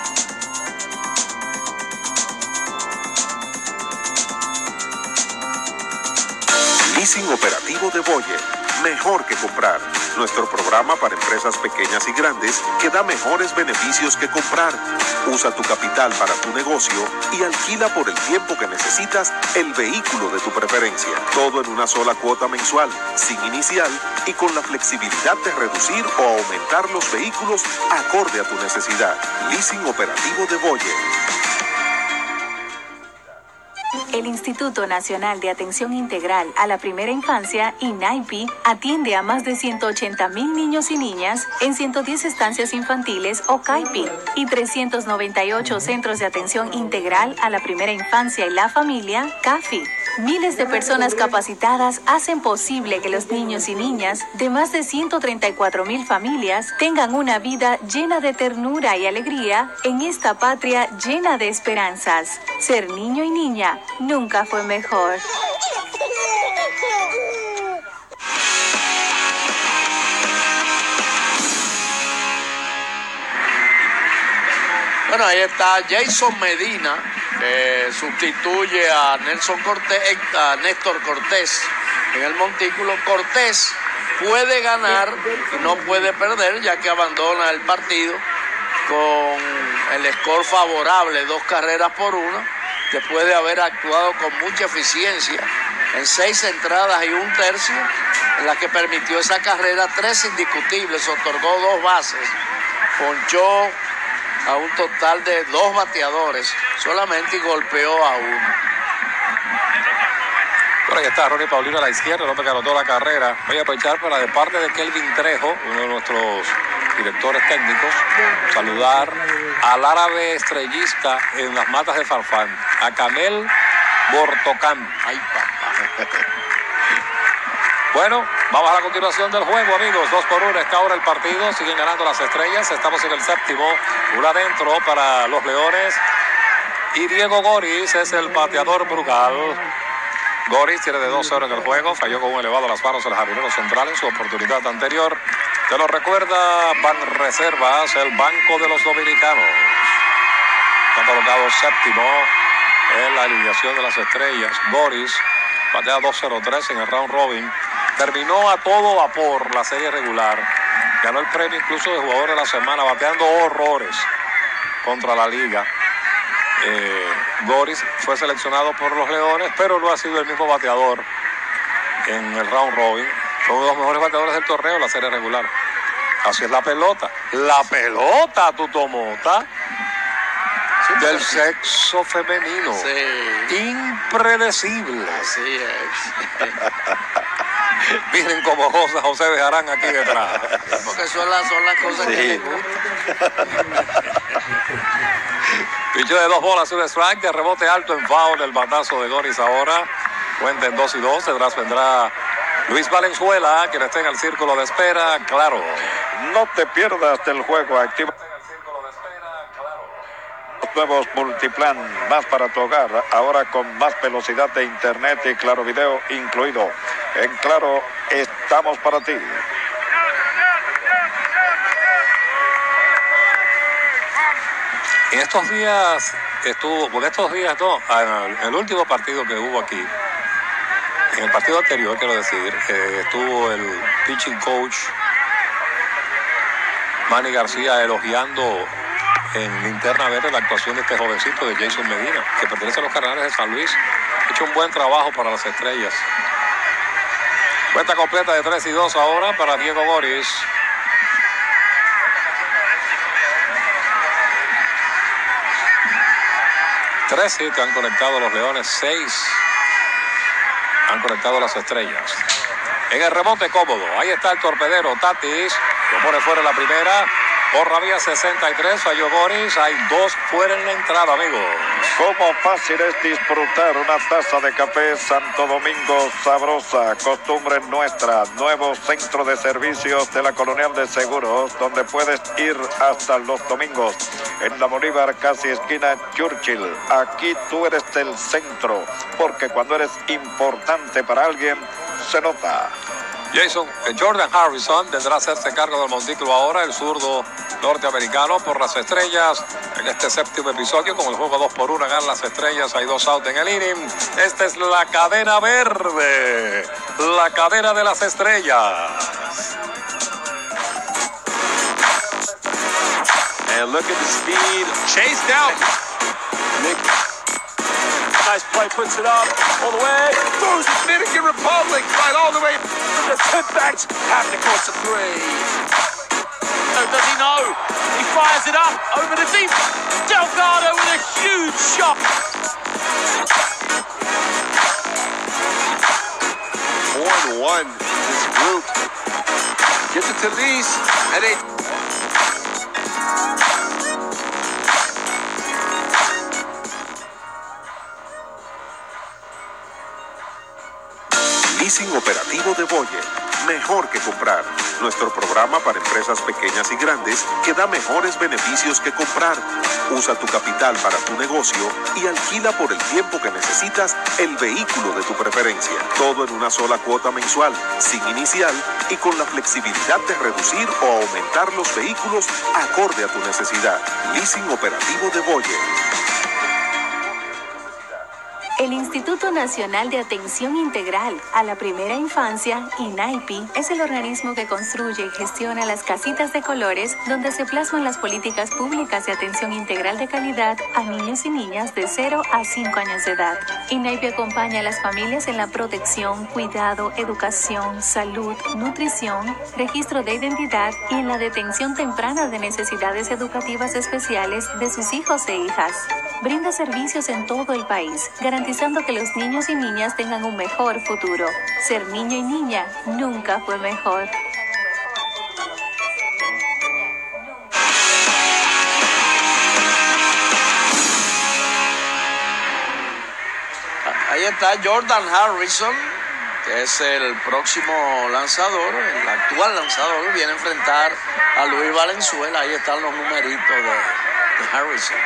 Leasing operativo de Boyer. Mejor que comprar. Nuestro programa para empresas pequeñas y grandes que da mejores beneficios que comprar. Usa tu capital para tu negocio y alquila por el tiempo que necesitas el vehículo de tu preferencia. Todo en una sola cuota mensual, sin inicial y con la flexibilidad de reducir o aumentar los vehículos acorde a tu necesidad. Leasing operativo de Boyer. El Instituto Nacional de Atención Integral a la Primera Infancia, INAIPI, atiende a más de 180,000 niños y niñas en 110 estancias infantiles o CAIPI y 398 centros de atención integral a la primera infancia y la familia, CAFI. Miles de personas capacitadas hacen posible que los niños y niñas de más de 134,000 familias tengan una vida llena de ternura y alegría en esta patria llena de esperanzas. Ser niño y niña nunca fue mejor. Bueno, ahí está Jason Medina, que sustituye a Néstor Cortés en el montículo. Cortés puede ganar y no puede perder, ya que abandona el partido con el score favorable, 2-1, después de haber actuado con mucha eficiencia en 6 entradas y 1/3, en las que permitió esa carrera, 3 indiscutibles, otorgó 2 bases, ponchó a un total de 2 bateadores solamente y golpeó a 1. Por ahí está Ronnie Paulino a la izquierda, el hombre que anotó la carrera. Voy a aprovechar para, de parte de Kelvin Trejo, uno de nuestros directores técnicos, saludar al árabe estrellista en las matas de Farfán, a Camel Bortocán. Ay, papá. Bueno, vamos a la continuación del juego, amigos. 2-1 está ahora el partido. Siguen ganando las Estrellas. Estamos en el séptimo. Una adentro para los Leones. Y Diego Goris es el bateador Brugal. Goris tiene de 2-0 en el juego. Falló con un elevado a las manos el jardinero central en su oportunidad anterior. Te lo recuerda Banreservas, el banco de los dominicanos. Está colocado séptimo en la alineación de las Estrellas. Goris batea 2-0-3 en el round robin. Terminó a todo vapor la serie regular. ganó el premio incluso de jugador de la semana, bateando horrores contra la liga. Goris fue seleccionado por los Leones, pero no ha sido el mismo bateador en el round robin. Fue uno de los mejores bateadores del torneo en la serie regular. Así es la pelota. La pelota, Tutomota, del sexo femenino. Sí. Impredecible. Así es. Miren cómo goza José Bejarán aquí detrás. Porque son las cosas que le gustan. Pichó de 2 bolas, un strike, de rebote alto en foul, el batazo de Goris ahora. Cuenta en 2-2, detrás vendrá Luis Valenzuela, quien está en el círculo de espera, claro. No te pierdas del juego, activa los nuevos Multiplan, más para tu hogar, ahora con más velocidad de internet y Claro Video incluido. En Claro, estamos para ti. En estos días estuvo, por estos días no, el último partido que hubo aquí, en el partido anterior quiero decir, estuvo el pitching coach Manny García elogiando en Linterna Verde la actuación de este jovencito de Jason Medina, que pertenece a los Cardenales de San Luis. Ha hecho un buen trabajo para las Estrellas. Cuenta completa de 3-2 ahora para Diego Goris. Tres hits han conectado los Leones, 6 han conectado las Estrellas. En el rebote cómodo, ahí está el torpedero Tatis, lo pone fuera en la primera, por la vía 63, falló Goris, hay 2 fuera en la entrada, amigos. Cómo fácil es disfrutar una taza de café Santo Domingo sabrosa, costumbre nuestra, nuevo centro de servicios de la Colonial de Seguros, donde puedes ir hasta los domingos, en la Bolívar, casi esquina Churchill. Aquí tú eres del centro, porque cuando eres importante para alguien, se nota. Jordan Harrison tendrá hacerse cargo del montículo ahora, el zurdo norteamericano por las Estrellas. En este séptimo episodio, con el juego 2-1, ganan las Estrellas, hay 2 out en el inning. Esta es la cadena verde, la cadena de las Estrellas. And look at the speed, chased out. Nice play, puts it up all the way. Throws Dominican Republic right all the way. The tip backs have to course a 3. Does he know? He fires it up over the deep. Delgado with a huge shot. 4-1. This group gets it to Lease, and they. Leasing operativo de Boyer, mejor que comprar. Nuestro programa para empresas pequeñas y grandes que da mejores beneficios que comprar. Usa tu capital para tu negocio y alquila por el tiempo que necesitas el vehículo de tu preferencia. Todo en una sola cuota mensual, sin inicial y con la flexibilidad de reducir o aumentar los vehículos acorde a tu necesidad. Leasing operativo de Boyer. El Instituto Nacional de Atención Integral a la Primera Infancia, INAIPI, es el organismo que construye y gestiona las casitas de colores donde se plasman las políticas públicas de atención integral de calidad a niños y niñas de 0 a 5 años de edad. INAIPI acompaña a las familias en la protección, cuidado, educación, salud, nutrición, registro de identidad y en la detención temprana de necesidades educativas especiales de sus hijos e hijas. Brinda servicios en todo el país, garantizando que los niños y niñas tengan un mejor futuro. Ser niño y niña nunca fue mejor. Ahí está Jordan Harrison, que es el próximo lanzador, el actual lanzador, viene a enfrentar a Luis Valenzuela. Ahí están los numeritos de Harrison.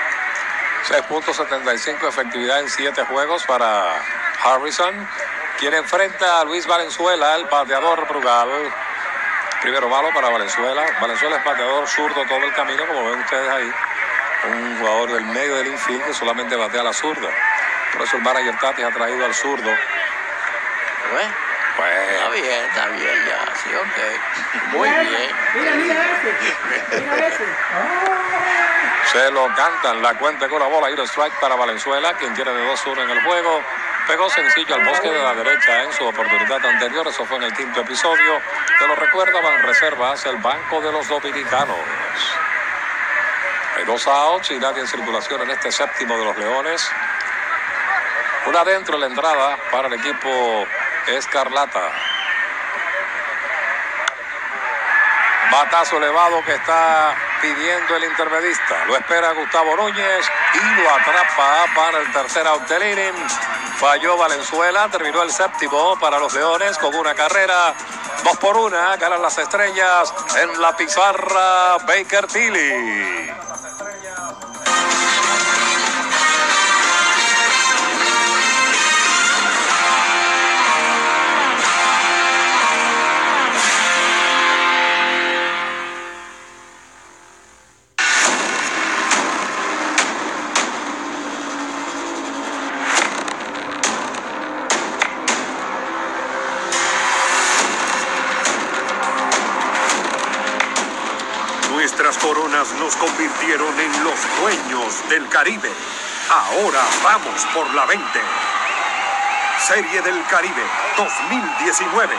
6.75 efectividad en 7 juegos para Harrison, quien enfrenta a Luis Valenzuela, el bateador Brugal. Primero malo para Valenzuela. Valenzuela es bateador zurdo todo el camino, como ven ustedes ahí. Un jugador del medio del infield que solamente batea la zurda. Por eso el manager Tatis ha traído al zurdo. Está bien ya, sí, ok. Muy bien. Mira ese. Se lo cantan, la cuenta con la bola y el strike para Valenzuela, quien tiene de 2-1 en el juego. Pegó sencillo al bosque de la derecha en su oportunidad anterior, eso fue en el quinto episodio. Te lo recuerda, Banreservas, el banco de los dominicanos. Hay 2 outs y nadie en circulación en este séptimo de los Leones. Una adentro en la entrada para el equipo escarlata. Batazo elevado que está pidiendo el intermedista. Lo espera Gustavo Núñez y lo atrapa para el tercer out del inning. Falló Valenzuela, terminó el séptimo para los Leones con una carrera. 2-1, ganan las Estrellas en la pizarra Baker Tilly. Nuestras coronas nos convirtieron en los dueños del Caribe. Ahora vamos por la 20. Serie del Caribe 2019.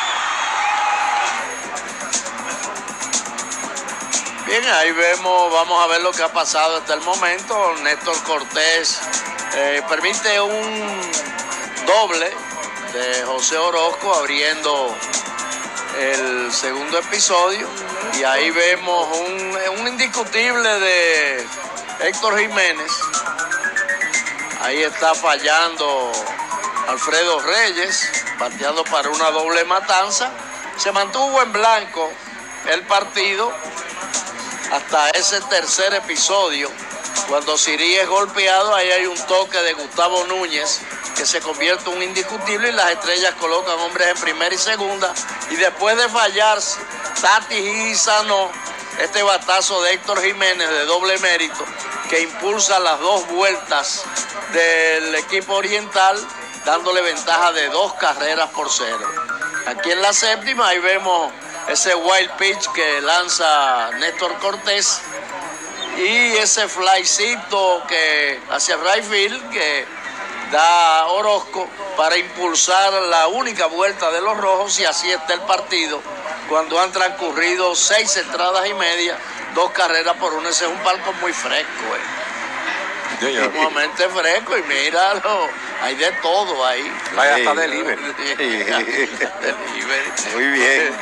Bien, ahí vamos a ver lo que ha pasado hasta el momento. Néstor Cortés permite un doble de José Orozco abriendo el segundo episodio. Y ahí vemos un indiscutible de Héctor Jiménez. Ahí está fallando Alfredo Reyes, bateando para una doble matanza. Se mantuvo en blanco el partido hasta ese tercer episodio. Cuando Siri es golpeado, ahí hay un toque de Gustavo Núñez que se convierte en un indiscutible y las Estrellas colocan hombres en primera y segunda. Y después de fallar Tati y Sanó, este batazo de Héctor Jiménez de doble mérito que impulsa las 2 vueltas del equipo oriental, dándole ventaja de 2-0. Aquí en la séptima, ahí vemos ese wild pitch que lanza Néstor Cortés y ese flycito que hacia right field que da Orozco para impulsar la única vuelta de los rojos, y así está el partido cuando han transcurrido 6 entradas y media, 2 carreras por 1. Ese es un palco muy fresco, sumamente fresco, y míralo, hay de todo ahí. Hay hasta delivery. Muy bien.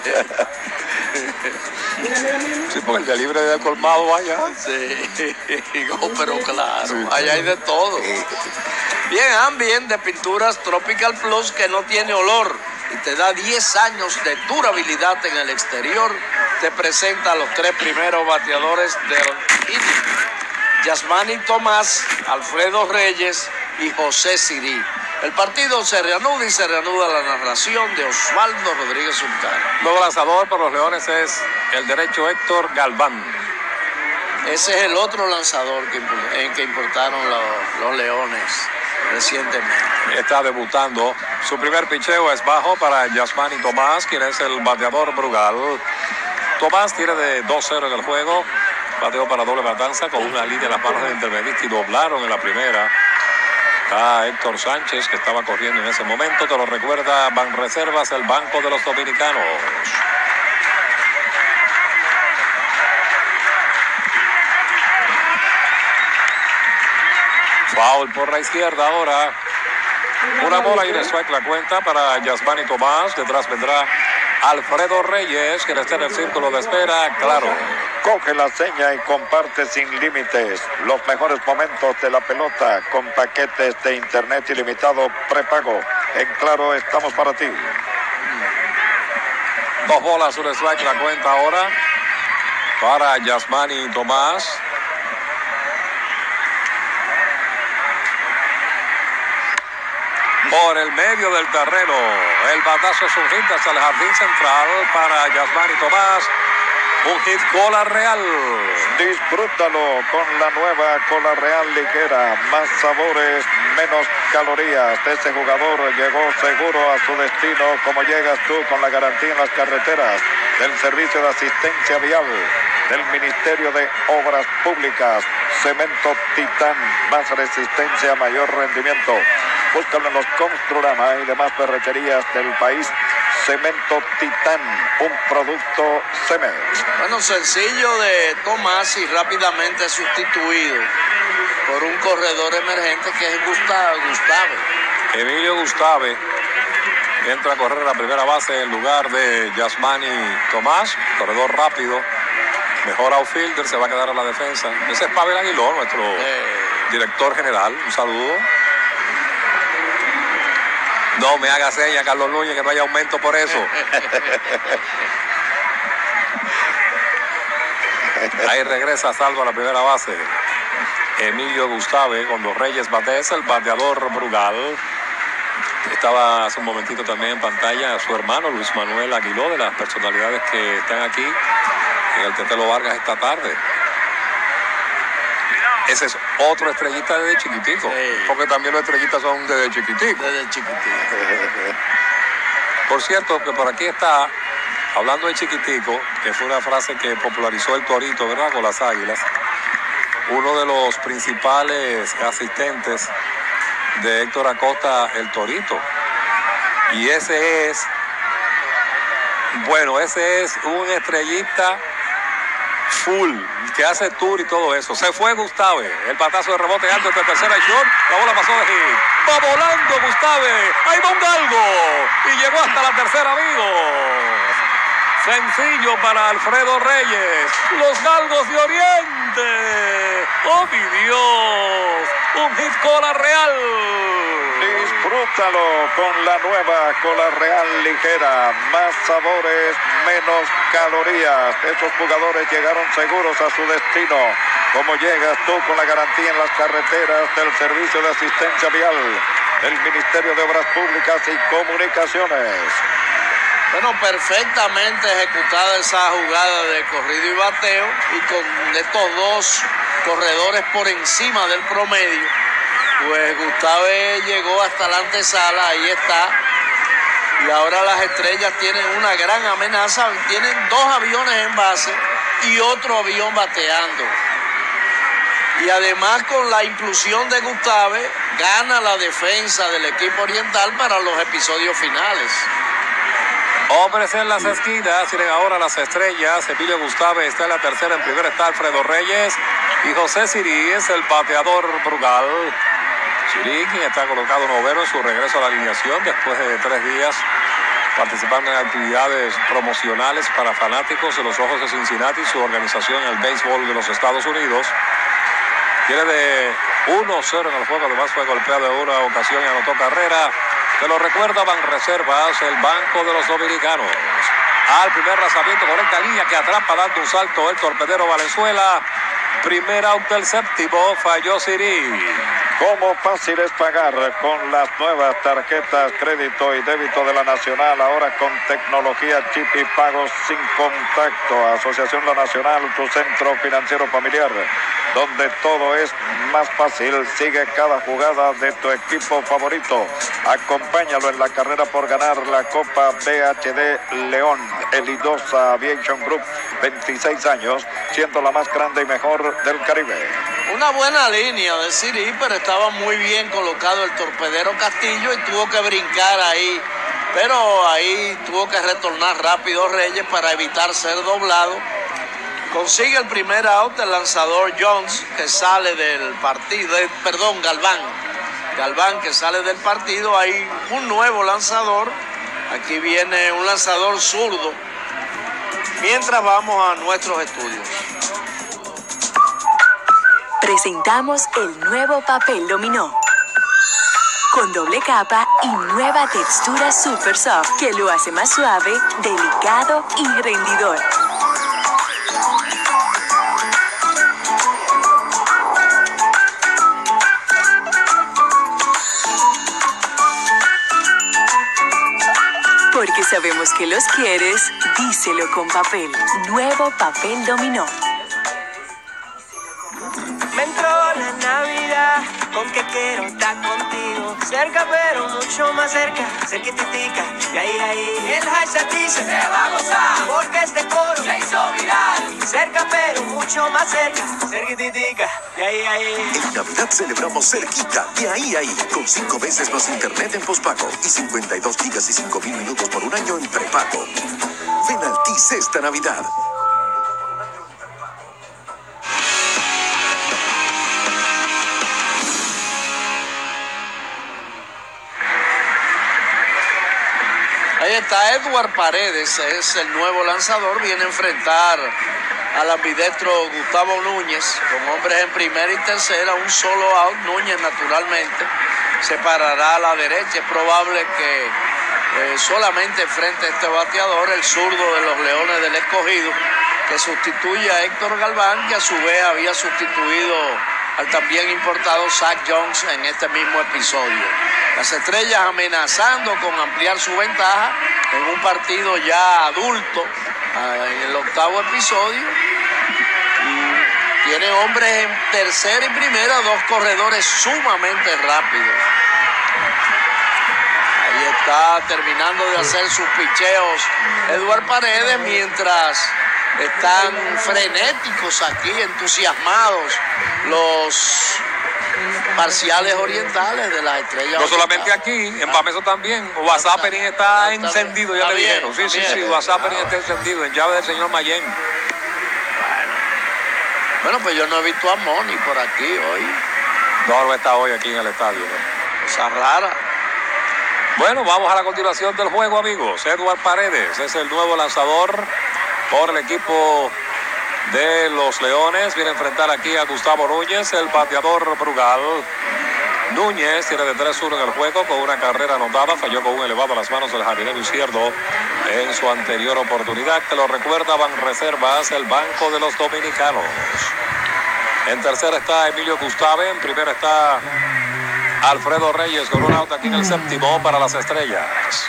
Sí, porque el delivery del colmado allá. Sí, pero claro, allá hay de todo. Bien, ambient de pinturas Tropical Plus que no tiene olor y te da 10 años de durabilidad en el exterior. Te presenta a los 3 primeros bateadores del inning: Yasmani Tomás, Alfredo Reyes y José Siri. El partido se reanuda y se reanuda la narración de Osvaldo Rodríguez Sultán. Nuevo lanzador para los Leones es el derecho Héctor Galván. Ese es el otro lanzador que importaron los Leones recientemente. Está debutando. Su primer picheo es bajo para Yasmani Tomás, quien es el bateador Brugal. Tomás tiene de 2-0 en el juego. Bateó para doble matanza con una línea en las manos del intermedista y doblaron en la primera. Está Héctor Sánchez, que estaba corriendo en ese momento. Te lo recuerda Banreservas, el banco de los dominicanos. Foul por la izquierda ahora. Una bola y un strike la cuenta para Yasmani Tomás. Detrás vendrá Alfredo Reyes, que está en el círculo de espera. Claro. Coge la seña y comparte sin límites los mejores momentos de la pelota con paquetes de internet ilimitado prepago. En Claro estamos para ti. 2 bolas, un strike la cuenta ahora para Yasmani Tomás. Por el medio del terreno, el batazo es un hit hasta el jardín central para Yasmani Tomás. Un hit Cola Real. Disfrútalo con la nueva Cola Real ligera. Más sabores, menos calorías. Este jugador llegó seguro a su destino. Como llegas tú con la garantía en las carreteras del Servicio de Asistencia Vial del Ministerio de Obras Públicas. Cemento Titán, más resistencia, mayor rendimiento. Búscalo en los Construrama y demás ferreterías del país. Cemento Titán, un producto Cemex. Bueno, sencillo de Tomás y rápidamente sustituido por un corredor emergente que es Gustave. Emilio Gustave entra a correr a la primera base en lugar de Yasmani Tomás, corredor rápido, mejor outfielder, se va a quedar a la defensa. Ese es Pavel Aguiló, nuestro director general. Un saludo. No me haga seña, Carlos Núñez, que no haya aumento por eso. Ahí regresa salvo a la primera base. Emilio Gustave con los Reyes Bates, el bateador Brugal. Estaba hace un momentito también en pantalla su hermano Luis Manuel Aguiló, de las personalidades que están aquí en el Tetelo Vargas esta tarde. Ese es otro estrellita desde chiquitico, porque también los estrellitas son desde chiquitico. Desde chiquitico. Por cierto, que por aquí está, hablando de chiquitico, que fue una frase que popularizó el Torito, ¿verdad?, con las Águilas. Uno de los principales asistentes de Héctor Acosta, el Torito. Y ese es un estrellita full, que hace tour y todo eso. Se fue Gustave, el patazo de rebote alto de tercera y short, la bola pasó de hit. Va volando Gustave, ahí va un galgo y llegó hasta la tercera, amigos. Sencillo para Alfredo Reyes, los Galgos de Oriente. ¡Oh, mi Dios! Un hit Cola Real. Disfrútalo con la nueva Cola Real ligera. Más sabores, menos calorías. Esos jugadores llegaron seguros a su destino. Como llegas tú con la garantía en las carreteras del Servicio de Asistencia Vial del Ministerio de Obras Públicas y Comunicaciones. Bueno, perfectamente ejecutada esa jugada de corrido y bateo, y con estos dos corredores por encima del promedio, pues Gustave llegó hasta la antesala, ahí está. Y ahora las Estrellas tienen una gran amenaza, tienen dos aviones en base y otro avión bateando. Y además, con la inclusión de Gustave, gana la defensa del equipo oriental para los episodios finales. Hombres en las esquinas, tienen ahora las Estrellas. Emilio Gustave está en la tercera, en primera está Alfredo Reyes y José Sirí es el bateador Brugal. Sirí, quien está colocado noveno en su regreso a la alineación después de 3 días participando en actividades promocionales para fanáticos de los Rojos de Cincinnati, su organización en el béisbol de los Estados Unidos. Tiene de 1-0 en el juego, además fue golpeado en una ocasión y anotó carrera. Te lo recuerda Banreservas, el banco de los dominicanos. Al primer lanzamiento, correcta línea que atrapa dando un salto el torpedero Valenzuela. Primer out del séptimo, falló Sirí. Cómo fácil es pagar con las nuevas tarjetas crédito y débito de la Nacional, ahora con tecnología chip y pagos sin contacto. Asociación La Nacional, tu centro financiero familiar, donde todo es más fácil. Sigue cada jugada de tu equipo favorito. Acompáñalo en la carrera por ganar la Copa BHD León. El Idosa Aviation Group, 26 años, siendo la más grande y mejor del Caribe. Una buena línea de Sirí, pero estaba muy bien colocado el torpedero Castillo y tuvo que brincar ahí. Pero ahí tuvo que retornar rápido Reyes para evitar ser doblado. Consigue el primer out el lanzador Jones, que sale del partido, Galván, que sale del partido. Hay un nuevo lanzador. Aquí viene un lanzador zurdo. Mientras vamos a nuestros estudios. Presentamos el nuevo papel dominó. Con doble capa y nueva textura super soft que lo hace más suave, delicado y rendidor. Porque sabemos que los quieres, díselo con papel. Nuevo papel dominó. Me entró la Navidad, con que quiero estar contigo. Cerca pero mucho más cerca, cerquititica, y ahí. El hashtag dice se va a gozar, porque este coro se hizo viral. Cerca pero mucho más cerca, cerquititica, y ahí. En Navidad celebramos cerquita, de ahí, con 5 veces más internet en pospago y 52 gigas y 5,000 minutos por un año en prepago. Ven al Altis esta Navidad. Ahí está Edward Paredes, es el nuevo lanzador, viene a enfrentar al ambidestro Gustavo Núñez, con hombres en primera y tercera, un solo out. Núñez naturalmente se parará a la derecha, es probable que solamente enfrente a este bateador, el zurdo de los Leones del Escogido, que sustituye a Héctor Galván, que a su vez había sustituido al también importado Zach Jones en este mismo episodio. Las Estrellas amenazando con ampliar su ventaja en un partido ya adulto, en el 8º episodio. Y tiene hombres en tercera y primera, 2 corredores sumamente rápidos. Ahí está terminando de hacer sus picheos Edward Paredes, mientras están frenéticos aquí, entusiasmados los parciales orientales de las Estrellas. No solamente aquí, en Bameso también. Wasaperin está encendido, ya le dijeron. Sí, Wasaperin está encendido en llave del señor Mayen. Bueno, pues yo no he visto a Moni por aquí hoy. No está hoy aquí en el estadio, ¿no? Cosa rara. Bueno, vamos a la continuación del juego, amigos. Edward Paredes es el nuevo lanzador por el equipo de los Leones. Viene a enfrentar aquí a Gustavo Núñez, el bateador Brugal. Núñez tiene de 3-1 en el juego con una carrera anotada. Falló con un elevado a las manos del jardinero izquierdo en su anterior oportunidad. Que lo recuerda Banreservas, el banco de los dominicanos. En tercera está Emilio Gustave. En primera está Alfredo Reyes con un out aquí en el séptimo para las Estrellas.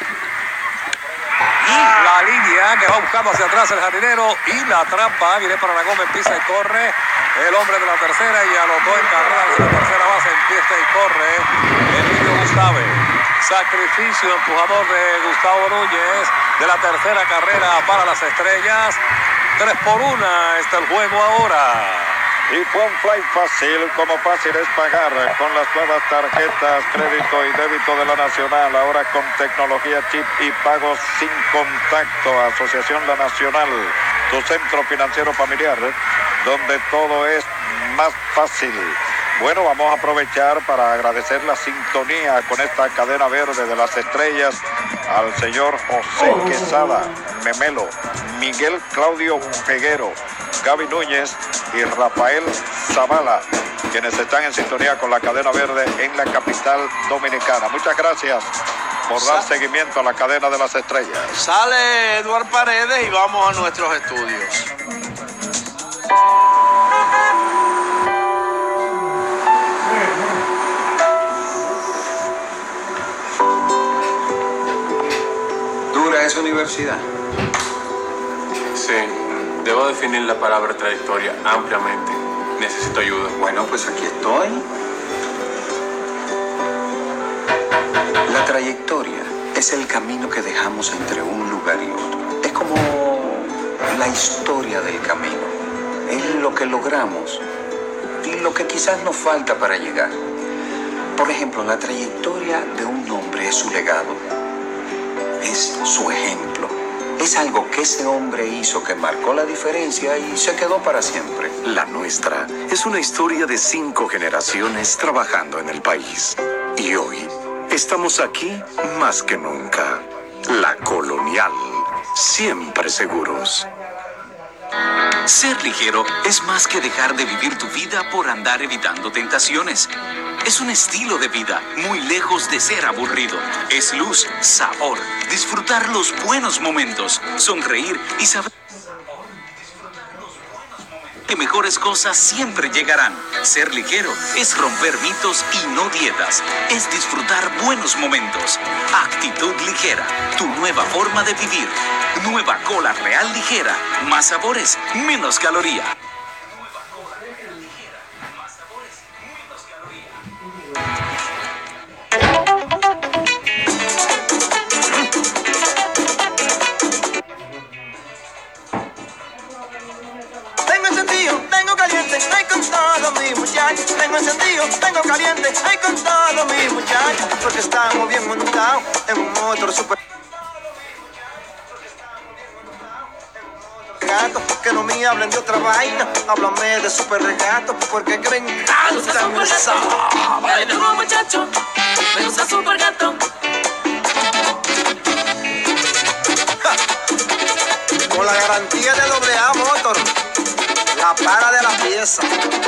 Y la línea que va buscando hacia atrás el jardinero y la trampa. Viene para la goma, empieza y corre. El hombre de la tercera y anotó en carrera de la tercera base. Empieza y corre Emilio Gustave. Sacrificio empujador de Gustavo Núñez de la tercera carrera para las Estrellas. 3-1 está el juego ahora. Y fue un fly fácil, como fácil es pagar con las nuevas tarjetas crédito y débito de la Nacional, ahora con tecnología chip y pagos sin contacto. Asociación La Nacional, tu centro financiero familiar, donde todo es más fácil. Bueno, vamos a aprovechar para agradecer la sintonía con esta cadena verde de las Estrellas al señor José Quesada, Memelo, Miguel Claudio Peguero, Gaby Núñez y Rafael Zavala, quienes están en sintonía con la cadena verde en la capital dominicana. Muchas gracias por dar seguimiento a la cadena de las Estrellas. Sale Edward Paredes y vamos a nuestros estudios. ¿Dura esa universidad? Sí. Debo definir la palabra trayectoria ampliamente. Necesito ayuda. Bueno, pues aquí estoy. La trayectoria es el camino que dejamos entre un lugar y otro. Es como la historia del camino. Es lo que logramos y lo que quizás nos falta para llegar. Por ejemplo, la trayectoria de un hombre es su legado. Es su ejemplo. Es algo que ese hombre hizo que marcó la diferencia y se quedó para siempre. La nuestra es una historia de 5 generaciones trabajando en el país. Y hoy estamos aquí más que nunca. La Colonial, siempre seguros. Ser ligero es más que dejar de vivir tu vida por andar evitando tentaciones. Es un estilo de vida muy lejos de ser aburrido. Es luz, sabor, disfrutar los buenos momentos, sonreír y saber que mejores cosas siempre llegarán. Ser ligero es romper mitos y no dietas. Es disfrutar buenos momentos. Actitud ligera, tu nueva forma de vivir. Nueva Cola Real Ligera. Más sabores, menos calorías. Tengo encendido, tengo caliente, ay con todos mis muchachos. Tengo encendido, tengo caliente, ay con todos mis muchachos. Porque estamos bien montados en un motor super gato. Que no me hablen de otra vaina, háblame de super regato. Porque que me encanta mi sábado. Dale duro, muchacho, me gusta super gato. Con la garantía de AA Motor, la para de la pieza.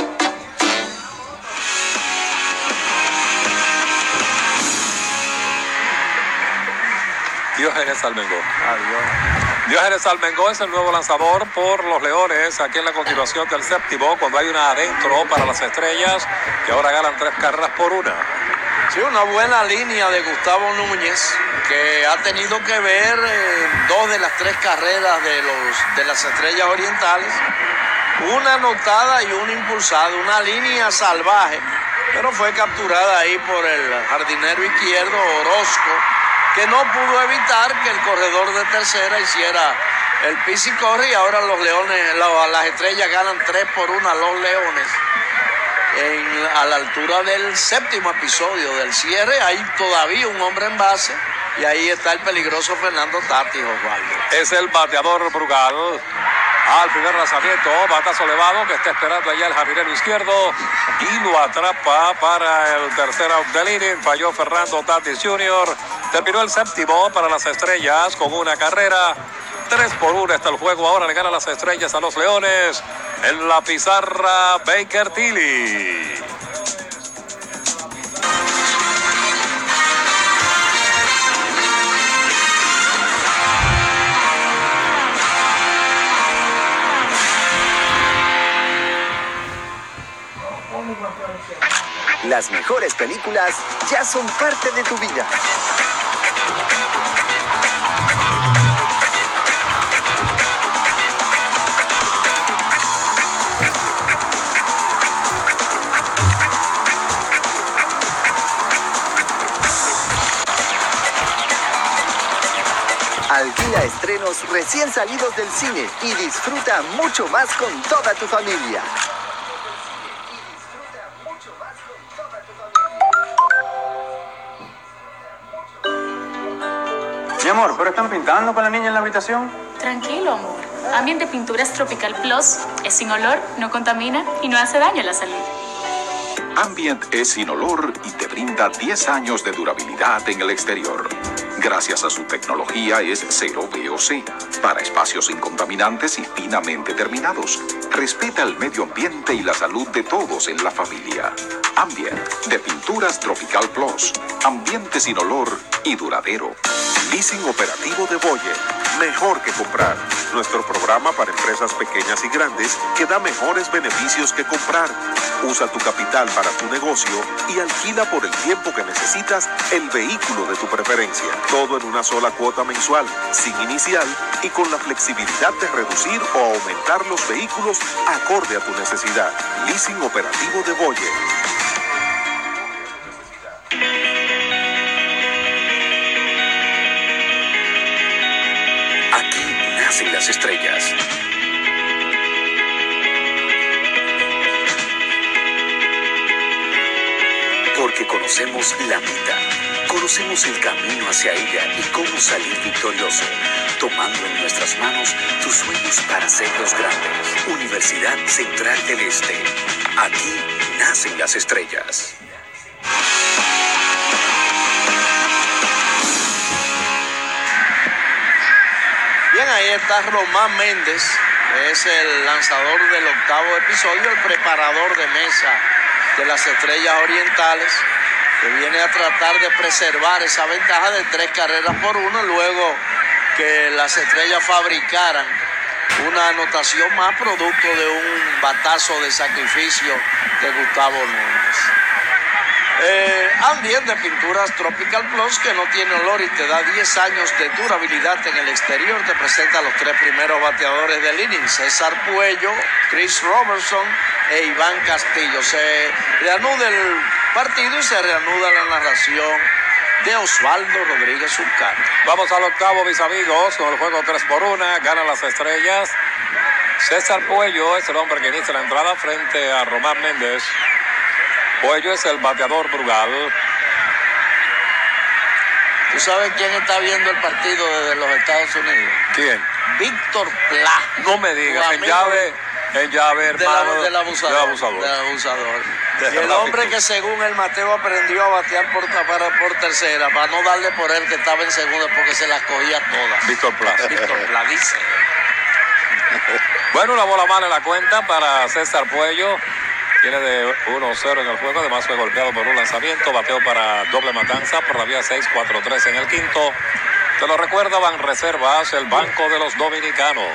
Diógenes Almengó. Diógenes Almengó es el nuevo lanzador por los Leones, aquí en la continuación del séptimo, cuando hay una adentro para las Estrellas, que ahora ganan 3 carreras por 1. Sí, una buena línea de Gustavo Núñez, que ha tenido que ver 2 de las 3 carreras de las Estrellas Orientales, una anotada y una impulsada, una línea salvaje, pero fue capturada ahí por el jardinero izquierdo Orozco, que no pudo evitar que el corredor de tercera hiciera el pis y corre, y ahora los Leones, las Estrellas ganan 3 por 1 a los Leones. A la altura del séptimo episodio del cierre, hay todavía un hombre en base, y ahí está el peligroso Fernando Tatis, Osvaldo. Es el bateador Brugal. Al primer lanzamiento, batazo elevado que está esperando allá el jardinero izquierdo y lo atrapa para el tercer out del inning. Falló Fernando Tatis Jr. Terminó el séptimo para las Estrellas con una carrera. 3 por 1 está el juego. Ahora le ganan las Estrellas a los Leones. En la pizarra, Baker Tilly. Las mejores películas ya son parte de tu vida. Alquila estrenos recién salidos del cine y disfruta mucho más con toda tu familia. Mi amor, ¿pero están pintando con la niña en la habitación? Tranquilo, amor. Ambiente Pinturas Tropical Plus es sin olor, no contamina y no hace daño a la salud. Ambient es sin olor y te brinda 10 años de durabilidad en el exterior. Gracias a su tecnología es 0 VOC, para espacios incontaminantes y finamente terminados. Respeta el medio ambiente y la salud de todos en la familia. Ambient, de Pinturas Tropical Plus. Ambiente sin olor y duradero. Leasing operativo de Boyer. Mejor que comprar. Nuestro programa para empresas pequeñas y grandes que da mejores beneficios que comprar. Usa tu capital para tu negocio y alquila por el tiempo que necesitas el vehículo de tu preferencia. Todo en una sola cuota mensual, sin inicial y con la flexibilidad de reducir o aumentar los vehículos acorde a tu necesidad. Leasing operativo de Boyer. Nacen las estrellas. Porque conocemos la meta, conocemos el camino hacia ella y cómo salir victorioso, tomando en nuestras manos tus sueños para hacerlos grandes. Universidad Central del Este. Aquí nacen las estrellas. Bien, ahí está Román Méndez, que es el lanzador del 8º episodio, el preparador de mesa de las Estrellas Orientales, que viene a tratar de preservar esa ventaja de 3 carreras por 1, luego que las Estrellas fabricaran una anotación más producto de un batazo de sacrificio de Gustavo Núñez. Ambient de Pinturas Tropical Plus, que no tiene olor y te da 10 años de durabilidad en el exterior, te presenta a los 3 primeros bateadores del inning: César Puello, Chris Robertson e Iván Castillo. Se reanuda el partido y se reanuda la narración de Osvaldo Rodríguez Uncano. Vamos al octavo, mis amigos, con el juego 3-1, ganan las Estrellas. César Puello es el hombre que inicia la entrada frente a Román Méndez. Puello es el bateador Brugal. ¿Tú sabes quién está viendo el partido desde los Estados Unidos? ¿Quién? Víctor Pla. No me digas, en llave, hermano. Del abusador. Y el hombre que según el Mateo aprendió a batear por tercera, para no darle por él que estaba en segunda porque se las cogía todas. Víctor Pla. Víctor Pla dice. Bueno, una bola mala en la cuenta para César Puello. Tiene de 1-0 en el juego, además fue golpeado por un lanzamiento, bateo para doble matanza por la vía 6-4-3 en el quinto. Te lo recuerda Banreservas, el banco de los dominicanos.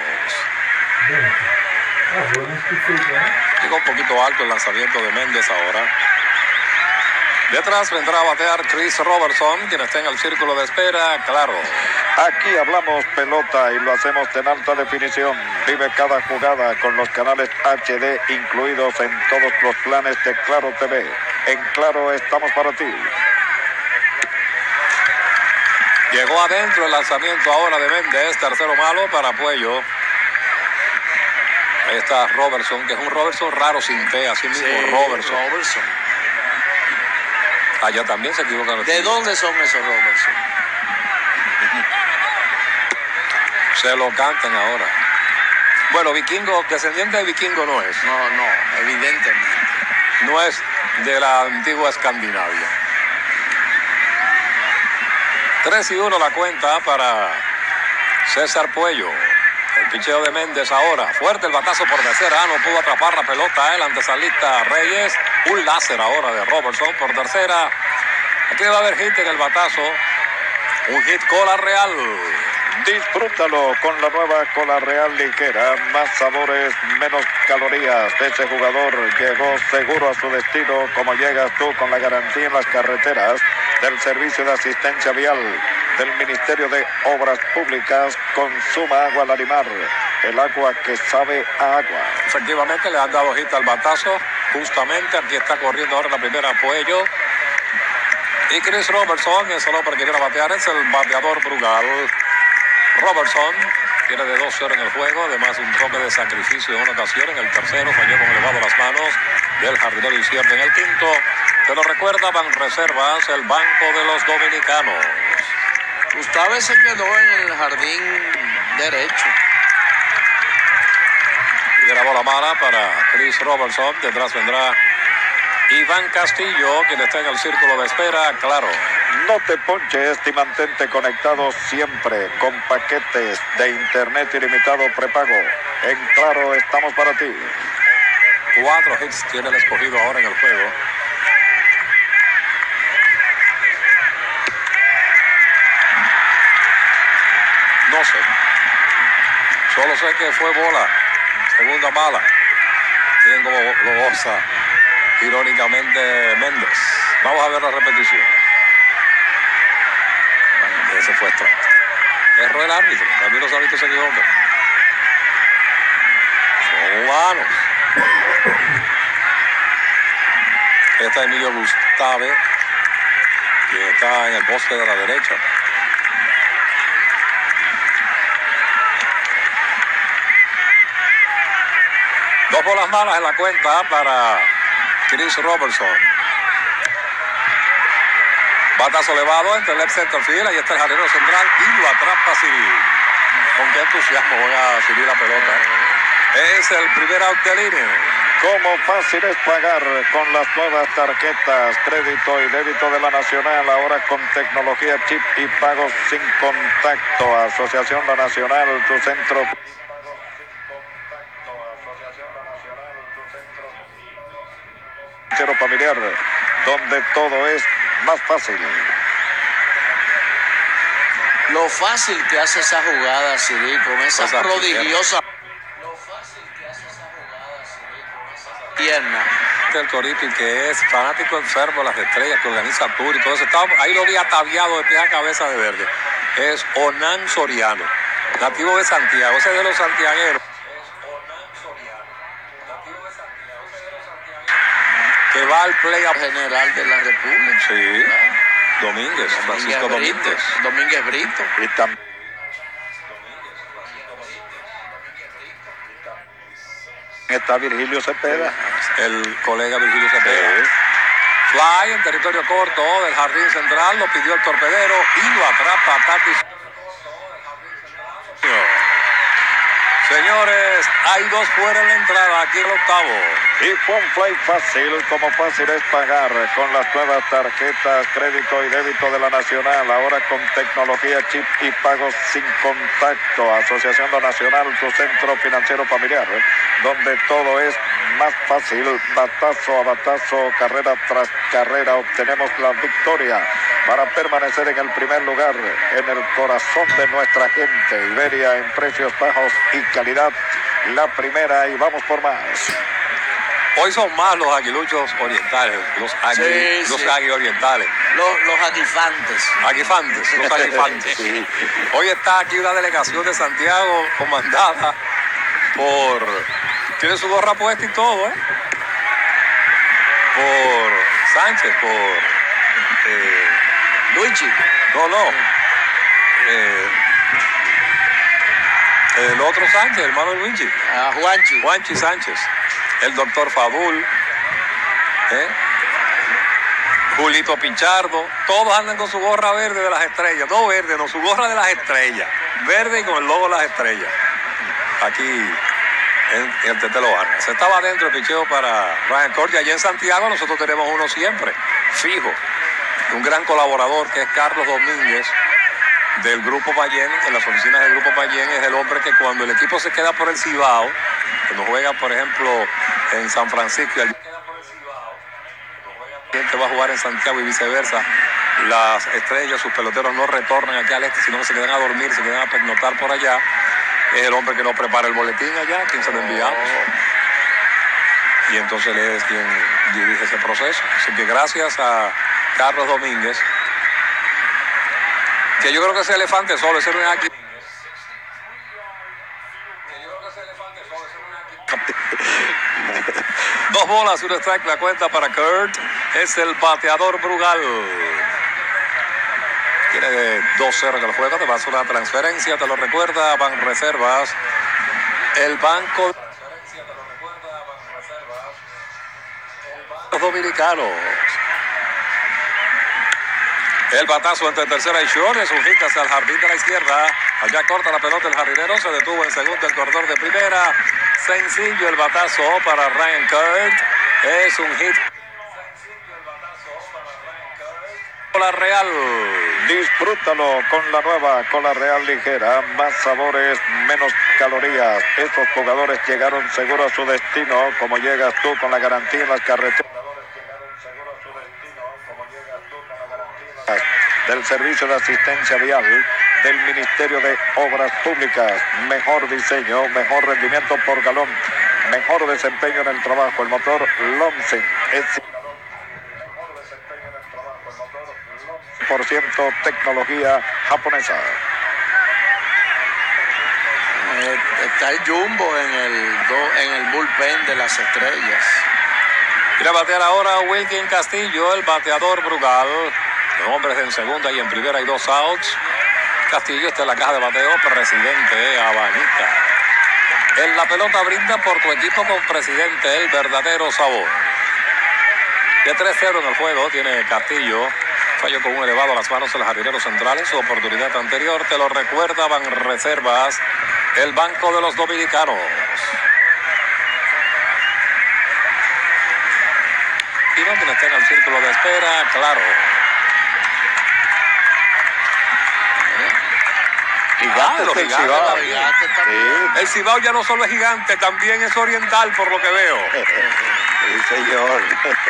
Llegó un poquito alto el lanzamiento de Méndez ahora. Detrás vendrá a batear Chris Robertson, quien está en el círculo de espera, claro. Aquí hablamos pelota y lo hacemos en alta definición. Vive cada jugada con los canales HD incluidos en todos los planes de Claro TV. En Claro estamos para ti. Llegó adentro el lanzamiento ahora de Méndez, tercero malo para Puello. Ahí está Robertson, que es un Robertson raro sin T, así mismo sí, Robertson. Allá también se equivocan. ¿De dónde son esos Robertson? Se lo cantan ahora. Bueno, vikingo, descendiente de vikingo no es. No, evidentemente. No es de la antigua Escandinavia. 3-1 la cuenta para César Puello. El picheo de Méndez ahora. Fuerte el batazo por tercera. No pudo atrapar la pelota el antesalista Reyes. Un láser ahora de Robertson por tercera. Aquí va a haber hit en el batazo. Un hit cola real. Disfrútalo con la nueva Cola Real ligera, más sabores, menos calorías. Ese jugador llegó seguro a su destino, como llegas tú, con la garantía en las carreteras del Servicio de Asistencia Vial del Ministerio de Obras Públicas. Consuma agua Larimar, el agua que sabe a agua. Efectivamente le han dado hit al batazo, justamente aquí está corriendo ahora la primera Puello. Y Chris Robertson es el hombre que viene a batear, es el bateador Brugal. Robertson tiene de 2-0 en el juego, además un toque de sacrificio en una ocasión. En el tercero falló con elevado las manos del jardinero izquierdo. En el quinto, te lo recuerda Banreservas, el banco de los dominicanos. Gustavo se quedó en el jardín derecho. Y la bola mala para Chris Robertson. Detrás vendrá Iván Castillo, quien está en el círculo de espera, claro. No te ponches y mantente conectado siempre con paquetes de internet ilimitado prepago. En Claro estamos para ti. 4 hits tiene el escogido ahora en el juego. No sé. Solo sé que fue bola. Segunda mala. Tienen como lo goza irónicamente Méndez. Vamos a ver la repetición. Ese fue strike. Erró el árbitro. También los árbitros se equivocan. Son humanos. Está Emilio Gustave, que está en el poste de la derecha. Dos bolas malas en la cuenta para Chris Robertson. Batazo elevado entre el left center field. Ahí está el jardinero central y lo atrapa Ciril. Con qué entusiasmo juega Ciril la pelota. Es el primer out del inning. Cómo fácil es pagar con las nuevas tarjetas crédito y débito de la Nacional, ahora con tecnología chip y pagos sin contacto. Asociación La Nacional, tu centro. Familiar, donde todo es más fácil. Lo fácil que hace esa jugada, Ciril, con esa prodigiosa pierna. El Torito, y que es fanático enfermo de las estrellas, que organiza tour y todo eso. Ahí lo vi ataviado de pie a cabeza de verde. Es Onan Soriano, nativo de Santiago, ese es de los santiagueros. Que va al play-off general de la República. Sí, Domínguez, Francisco Domínguez. Domínguez Brito. Y también está Virgilio Cepeda. El colega Virgilio Cepeda. Sí. Fly en territorio corto del jardín central, lo pidió el torpedero y lo atrapa Tatis. Señores, hay dos fuera en la entrada, aquí el octavo. Y fue un play fácil, como fácil es pagar con las nuevas tarjetas crédito y débito de la Nacional, ahora con tecnología chip y pagos sin contacto. Asociación La Nacional, tu centro financiero familiar, donde todo es más fácil, batazo a batazo, carrera tras carrera, obtenemos la victoria para permanecer en el primer lugar, en el corazón de nuestra gente. Iberia en precios bajos y calidad, la primera, y vamos por más. Hoy son más los aguiluchos orientales, los agui orientales. Los aguifantes. Aguifantes, los aguifantes. Sí. Hoy está aquí una delegación de Santiago comandada por... Tiene su gorra puesta y todo, por Sánchez, por... Luigi. No. El otro Sánchez, hermano de Luigi. Juanchi Sánchez. El doctor Fadul. Julito Pichardo. Todos andan con su gorra verde de las estrellas. No verde, no, su gorra de las estrellas. Verde y con el logo de las estrellas. Aquí en el Tetelo Vargas. Estaba adentro el picheo para Ryan Court. Y allá en Santiago nosotros tenemos uno siempre, fijo. Un gran colaborador que es Carlos Domínguez del Grupo Payén. En las oficinas del Grupo Payén es el hombre que cuando el equipo se queda por el Cibao, cuando juega por ejemplo en San Francisco y el que va a jugar en Santiago y viceversa, las estrellas, sus peloteros no retornan aquí al este, sino que se quedan a dormir, se quedan a pernoctar por allá. Es el hombre que nos prepara el boletín allá, quien se lo enviamos. Y entonces él es quien dirige ese proceso. Así que gracias a Carlos Domínguez, que yo creo que ese elefante solo, ese no es aquí. Dos bolas, un strike, la cuenta para Kurt. Es el bateador Brugal. Tiene 2-0 en el juego, te va a hacer una transferencia, te lo recuerda Banreservas. El banco los dominicanos. El batazo entre tercera y short es un hit hacia el jardín de la izquierda. Allá corta la pelota el jardinero, se detuvo en segundo el corredor de primera. Sencillo el batazo para Ryan Kurt. Es un hit. La Real. Disfrútalo con la nueva Cola Real ligera, más sabores, menos calorías. Estos jugadores llegaron seguro a su destino, como llegas tú con la garantía en las carreteras. Del Servicio de Asistencia Vial del Ministerio de Obras Públicas. Mejor diseño, mejor rendimiento por galón, mejor desempeño en el trabajo. El motor Lomsen es 100% tecnología japonesa. Está el Jumbo en el bullpen de las estrellas. Mira, batear ahora Wilkin Castillo, el bateador Brugal. Hombres en segunda y en primera hay 2 outs. Castillo está en la caja de bateo, presidente abanica. En la pelota brinda por tu equipo con presidente, el verdadero sabor. De 3-0 en el juego tiene Castillo. Falló con un elevado a las manos del jardinero central en su oportunidad anterior. Te lo recuerda Banreservas, el banco de los dominicanos. Y no quien está en el círculo de espera, claro. Gigante, los gigantes también. Sí. El Cibao ya no solo es gigante, también es oriental, por lo que veo. Sí, señor.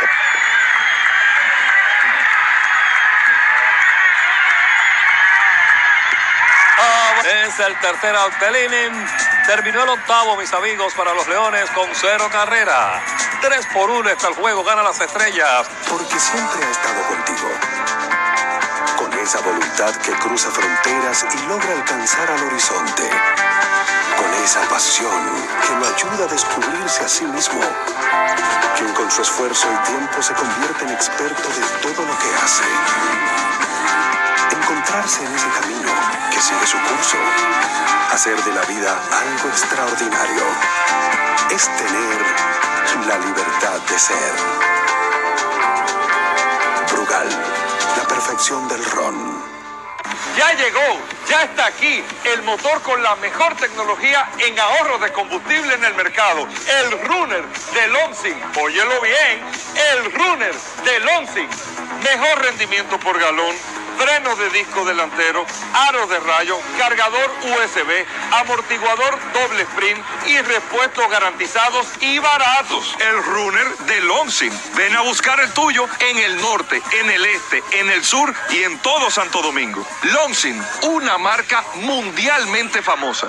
Es el tercer out del inning. Terminó el octavo, mis amigos, para los Leones con 0 carreras. 3-1 está el juego, gana las Estrellas. Porque siempre ha estado contigo. Con esa voluntad que cruza fronteras y logra alcanzar al horizonte. Con esa pasión que lo ayuda a descubrirse a sí mismo. Quien con su esfuerzo y tiempo se convierte en experto de todo lo que hace. Encontrarse en ese camino que sigue su curso. Hacer de la vida algo extraordinario. Es tener la libertad de ser. Brugal, la perfección del ron. Ya llegó, ya está aquí, el motor con la mejor tecnología en ahorro de combustible en el mercado. El Runner de Lonsing. Óyelo bien, el Runner de Lonsing. Mejor rendimiento por galón, freno de disco delantero, aro de rayo, cargador USB, amortiguador doble sprint y repuestos garantizados y baratos. El Runner de Lonsing. Ven a buscar el tuyo en el norte, en el este, en el sur y en todo Santo Domingo. Lonsing, una marca mundialmente famosa.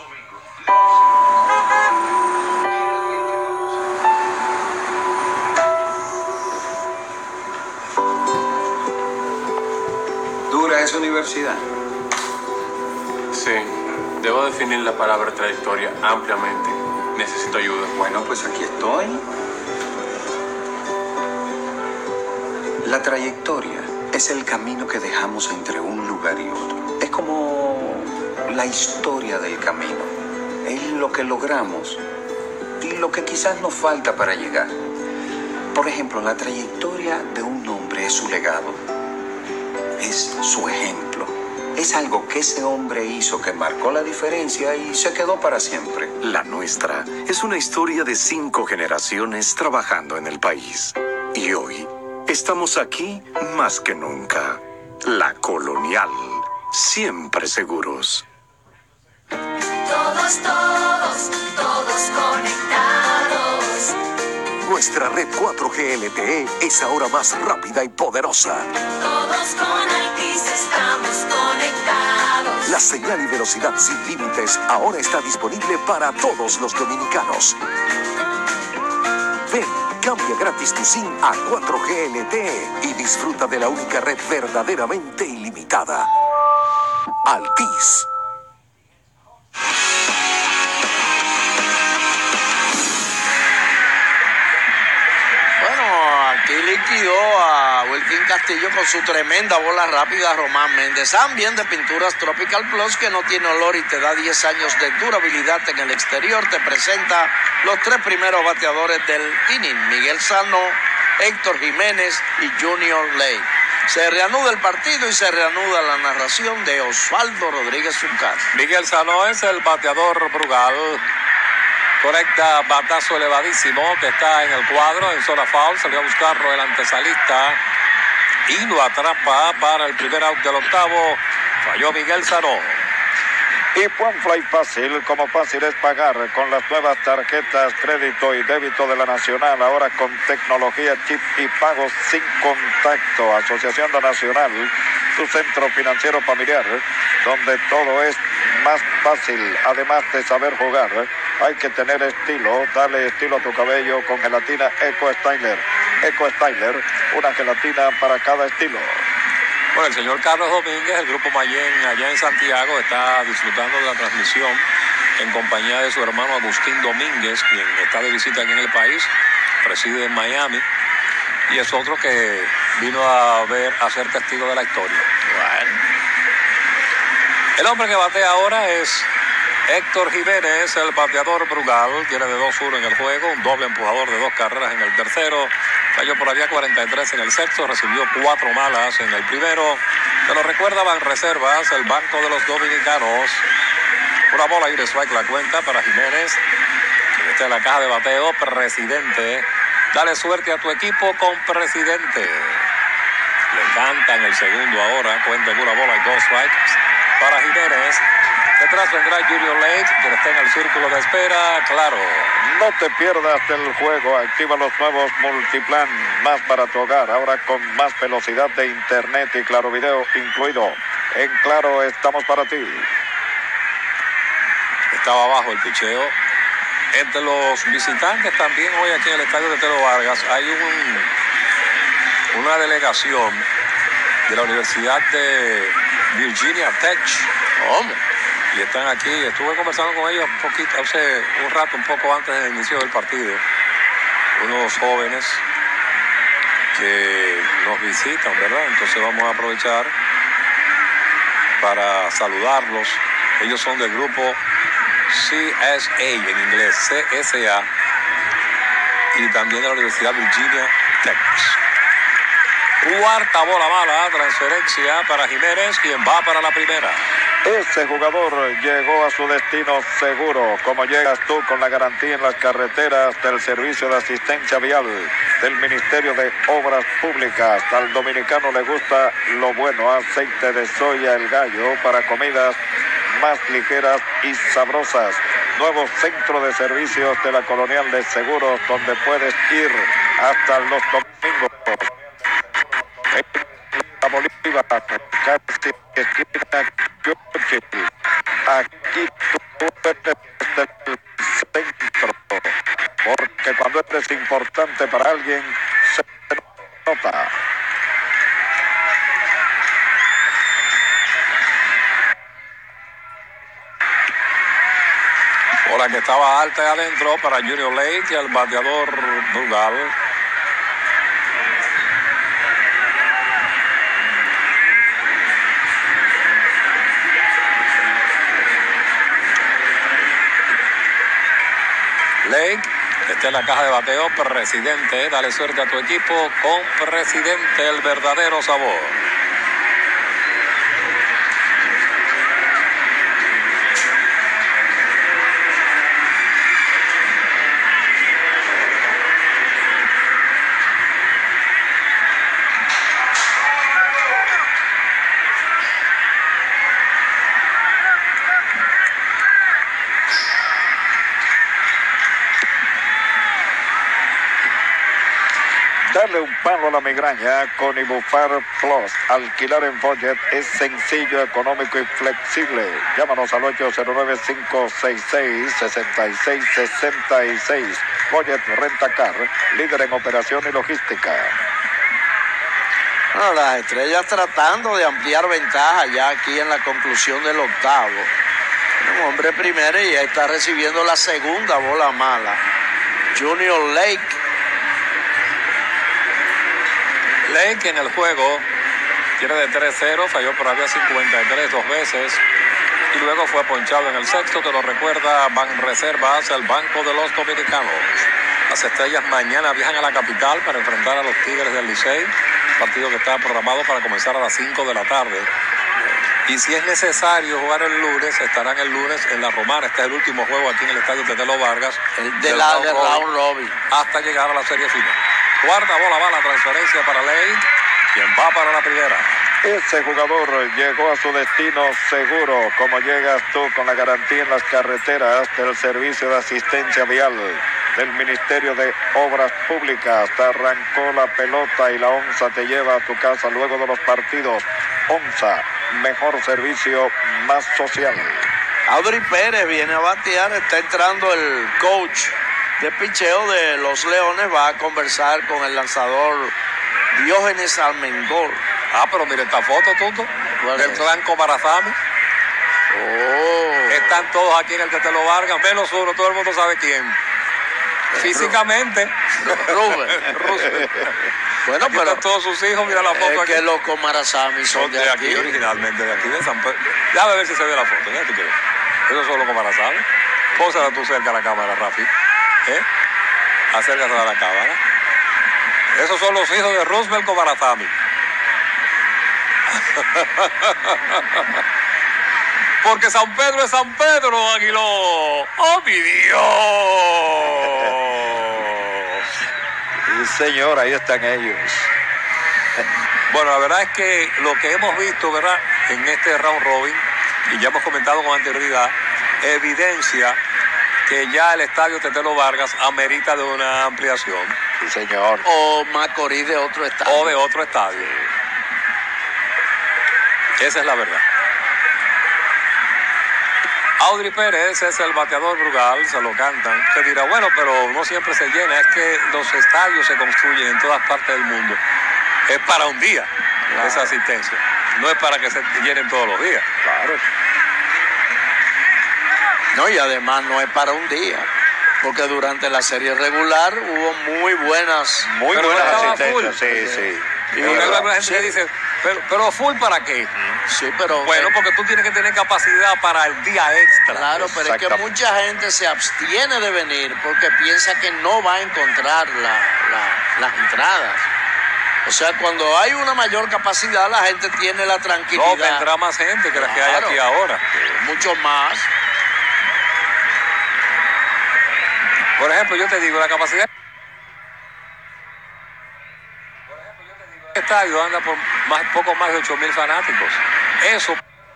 ¿Dura esa universidad? Sí, debo definir la palabra trayectoria ampliamente. Necesito ayuda. Bueno, pues aquí estoy. La trayectoria es el camino que dejamos entre un lugar y otro. Es como la historia del camino. Es lo que logramos y lo que quizás nos falta para llegar. Por ejemplo, la trayectoria de un hombre es su legado. Es su ejemplo. Es algo que ese hombre hizo que marcó la diferencia y se quedó para siempre. La nuestra es una historia de 5 generaciones trabajando en el país. Y hoy estamos aquí más que nunca. La Colonial. Siempre seguros. Todos, todos, todos conectados. Nuestra red 4G LTE es ahora más rápida y poderosa. Todos con Altis estamos conectados. La señal y velocidad sin límites ahora está disponible para todos los dominicanos. Ven, cambia gratis tu SIM a 4G LTE y disfruta de la única red verdaderamente ilimitada. Altis. Aquí liquidó a Wilkin Castillo con su tremenda bola rápida Román Méndez. Ambiente de Pinturas Tropical Plus, que no tiene olor y te da 10 años de durabilidad en el exterior. Te presenta los 3 primeros bateadores del inning: Miguel Sano, Héctor Jiménez y Junior Ley. Se reanuda el partido y se reanuda la narración de Osvaldo Rodríguez Zuncar. Miguel Sano es el bateador Brugal. Conecta batazo elevadísimo que está en el cuadro, en zona foul. Salió a buscarlo el antesalista y lo atrapa para el primer out del octavo. Falló Miguel Sano. Y Fly Fácil, como fácil es pagar con las nuevas tarjetas crédito y débito de la Nacional, ahora con tecnología chip y pagos sin contacto. Asociación La Nacional, tu centro financiero familiar, donde todo es más fácil, además de saber jugar. Hay que tener estilo, dale estilo a tu cabello con gelatina Eco Styler. Eco Styler, una gelatina para cada estilo. Bueno, el señor Carlos Domínguez, el Grupo Mayén allá en Santiago, está disfrutando de la transmisión en compañía de su hermano Agustín Domínguez, quien está de visita aquí en el país, reside en Miami, y es otro que vino a ser testigo de la historia. Bueno. El hombre que batea ahora es Héctor Jiménez, el bateador Brugal. Tiene de 2-1 en el juego, un doble empujador de 2 carreras en el tercero. Cayó por la vía 43 en el sexto, recibió 4 malas en el primero. Se lo recuerda Banreservas, el banco de los dominicanos. Una bola y un strike la cuenta para Jiménez, que está en la caja de bateo. Presidente, dale suerte a tu equipo con Presidente. Le cantan el segundo ahora, cuenta en una bola y 2 strikes para Jiménez. Detrás vendrá Junior Lake, que está en el círculo de espera. Claro. No te pierdas del juego. Activa los nuevos Multiplan, más para tu hogar. Ahora con más velocidad de internet y Claro Video incluido. En Claro estamos para ti. Estaba abajo el picheo. Entre los visitantes también hoy aquí en el estadio Tetelo Vargas hay una delegación de la Universidad de Virginia Tech. Y están aquí. Estuve conversando con ellos hace un rato, un poco antes del inicio del partido. Unos jóvenes que nos visitan, ¿verdad? Entonces vamos a aprovechar para saludarlos. Ellos son del grupo CSA en inglés, CSA, y también de la Universidad Virginia Tech. Cuarta bola mala, transferencia para Jiménez, quien va para la primera. Ese jugador llegó a su destino seguro. Como llegas tú con la garantía en las carreteras del Servicio de Asistencia Vial del Ministerio de Obras Públicas? Al dominicano le gusta lo bueno, aceite de soya El Gallo para comidas más ligeras y sabrosas. Nuevo centro de servicios de la Colonial de Seguros, donde puedes ir hasta los domingos. La Bolívar, casi esquina Churchill. Aquí tú eres del centro, porque cuando eres importante para alguien se nota. Bola que estaba alta y adentro para Junior Lake y el bateador Dugal. Lake está en la caja de bateo. Presidente, dale suerte a tu equipo con Presidente, el verdadero sabor. Darle un palo a la migraña con Ibufar Plus. Alquilar en Budget es sencillo, económico y flexible. Llámanos al 809-566-6666. Budget Rentacar, líder en operación y logística. Bueno, las Estrellas tratando de ampliar ventaja ya aquí en la conclusión del octavo. Un hombre primero y ya está recibiendo la segunda bola mala. Junior Lake. Lake en el juego tiene de 3-0, falló por la vía 53 dos veces y luego fue ponchado en el sexto, que lo recuerda Banreservas, el Banco de los Dominicanos. Las Estrellas mañana viajan a la capital para enfrentar a los Tigres del Licey, partido que está programado para comenzar a las 5 de la tarde. Y si es necesario jugar el lunes, estarán el lunes en la Romana. Este es el último juego aquí en el estadio Tetelo Vargas. El de la round robin. Hasta llegar a la serie final. Cuarta bola va la transferencia para Lake, quien va para la primera. Ese jugador llegó a su destino seguro. Como llegas tú con la garantía en las carreteras del Servicio de Asistencia Vial del Ministerio de Obras Públicas. Te arrancó la pelota y la onza te lleva a tu casa luego de los partidos. Onza, mejor servicio, más social. Audrey Pérez viene a batear, está entrando el coach de picheo de los Leones, va a conversar con el lanzador Diógenes Almengol. Pero mire esta foto, Tuto, del clan Comarazami. Están todos aquí en el Tetelo Vargas, menos uno, todo el mundo sabe quién. Físicamente, Rubén. Bueno, aquí pero están todos sus hijos, mira la foto. Es aquí. Que los Comarazami son de aquí. Originalmente, de aquí de San Pedro. Déjame ver si se ve la foto, ¿ya tú quieres? Esos son los Comarazami. Pósala tú cerca a la cámara, Rafi. Acércate a la cámara. Esos son los hijos de Roosevelt Comarazami. Porque San Pedro es San Pedro, Aguiló. ¡Oh, mi Dios! Sí, señor, ahí están ellos. Bueno, la verdad es que lo que hemos visto, ¿verdad?, en este round robin, y ya hemos comentado con anterioridad, evidencia que ya el estadio Tetelo Vargas amerita de una ampliación. Sí, señor. O Macorís de otro estadio. O de otro estadio. Esa es la verdad. Audrey Pérez es el bateador Brugal, se lo cantan. Se dirá, bueno, pero no siempre se llena, es que los estadios se construyen en todas partes del mundo. Es para un día esa asistencia, no es para que se llenen todos los días. Claro. No, y además no es para un día, porque durante la serie regular hubo muy buenas asistencias, sí. Y la gente que dice, pero full ¿para qué? Sí, pero... Bueno, porque tú tienes que tener capacidad para el día extra. Claro, pero es que mucha gente se abstiene de venir porque piensa que no va a encontrar las entradas. O sea, cuando hay una mayor capacidad, la gente tiene la tranquilidad. No, vendrá más gente que la que hay aquí ahora. Mucho más. Por ejemplo, yo te digo, la capacidad... El estadio anda por poco más de 8,000 fanáticos. Eso...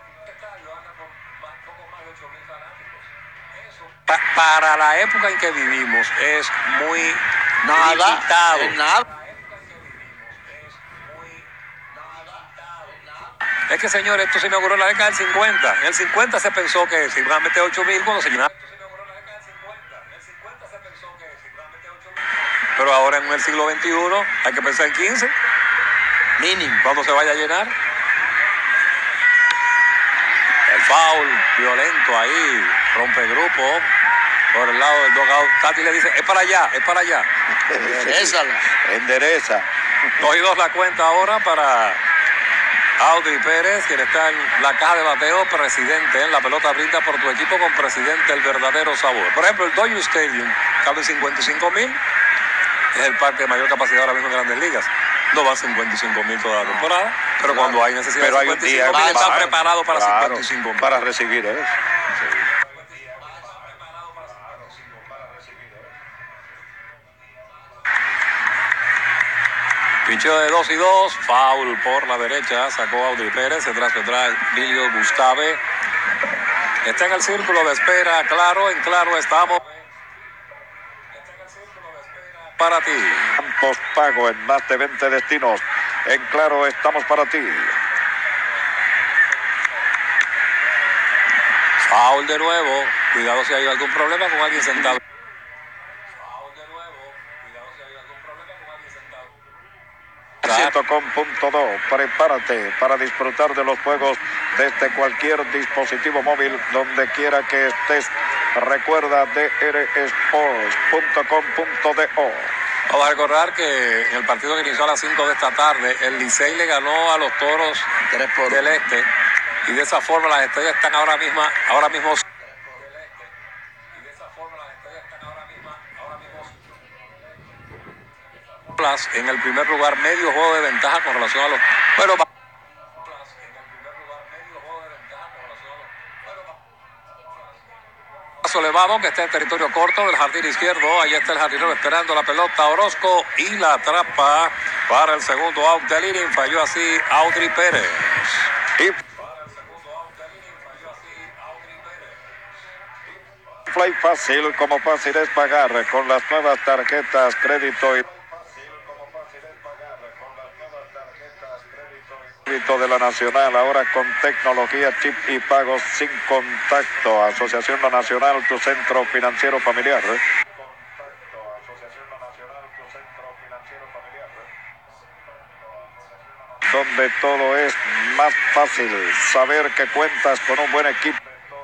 para la época en que vivimos es muy limitado. Es que, señor, esto se inauguró en la década del 50. En el 50 se pensó que se iban a meter 8,000 cuando se llenaba. Pero ahora en el siglo XXI hay que pensar en 15. Mínimo. Cuando se vaya a llenar. El foul violento ahí, rompe grupo por el lado del dugout. Tati le dice, es para allá. Endereza. 2-2 la cuenta ahora para Audrey Pérez, quien está en la caja de bateo, presidente en la pelota brinda por tu equipo con presidente el verdadero sabor. Por ejemplo, el Dodger Stadium cabe 55,000. Es el parque de mayor capacidad ahora mismo en Grandes Ligas. No van 55,000 toda la temporada, pero cuando hay necesidad de 55,000 está preparado para 55,000. Para recibir eso. Picheo de 2-2, foul por la derecha, sacó Audrey Pérez, detrás Emilio Gustave. Está en el círculo de espera, claro estamos. Para ti. Postpago en más de 20 destinos. En Claro estamos para ti. Foul de nuevo. Cuidado si hay algún problema con alguien sentado. 100.2, prepárate para disfrutar de los juegos desde cualquier dispositivo móvil, donde quiera que estés. Recuerda drsports.com.do. Vamos a recordar que en el partido que inició a las 5 de esta tarde, el Licey le ganó a los Toros del Este, y de esa forma las estrellas están ahora mismo en el primer lugar, medio juego de ventaja con relación a los... Bueno, elevado que está en territorio corto del jardín izquierdo. Ahí está el jardinero esperando la pelota. Orozco y la atrapa para el segundo out del inning. Falló así Audrey Pérez. Fly Fácil, como fácil es pagar con las nuevas tarjetas crédito y de la Nacional, ahora con tecnología chip y pagos sin contacto. Asociación La Nacional, tu centro financiero familiar. Donde todo es más fácil. Saber que cuentas con un buen equipo.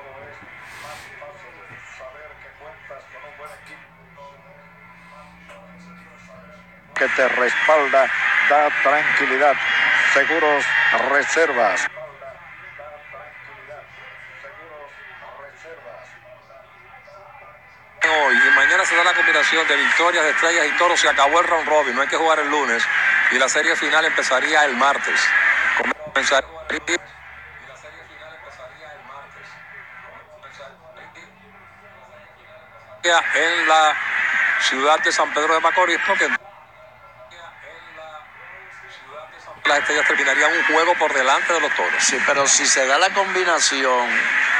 Que te respalda, da tranquilidad. Seguros Reservas. Hoy y mañana se da la combinación de victorias de Estrellas y Toros. Se acabó el round robin, no hay que jugar el lunes y la serie final empezaría el martes. En la ciudad de San Pedro de Macorís, porque las Estrellas terminarían un juego por delante de los Toros. Sí, pero si se da la combinación,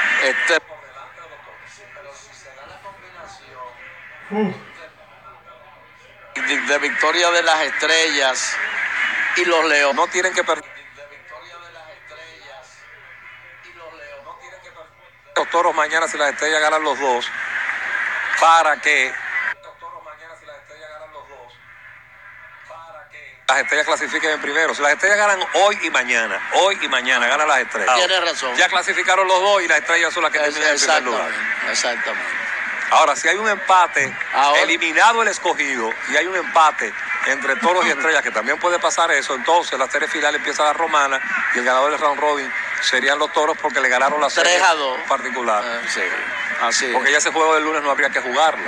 de victoria de las Estrellas y los Leones, no tienen que perder. Los los Toros mañana si las Estrellas ganan los dos, para que las Estrellas clasifiquen en primero. Si las Estrellas ganan hoy y mañana ganan las Estrellas. Tienes razón. Ya clasificaron los dos y las Estrellas son las que terminan en primer lugar. Exactamente. Ahora, si hay un empate, eliminado el Escogido, y hay un empate entre Toros y Estrellas, que también puede pasar eso, entonces la serie final empieza la romana y el ganador del round robin serían los Toros porque le ganaron la serie 3-2 particular. Sí, así es. Porque ya ese juego del lunes no habría que jugarlo.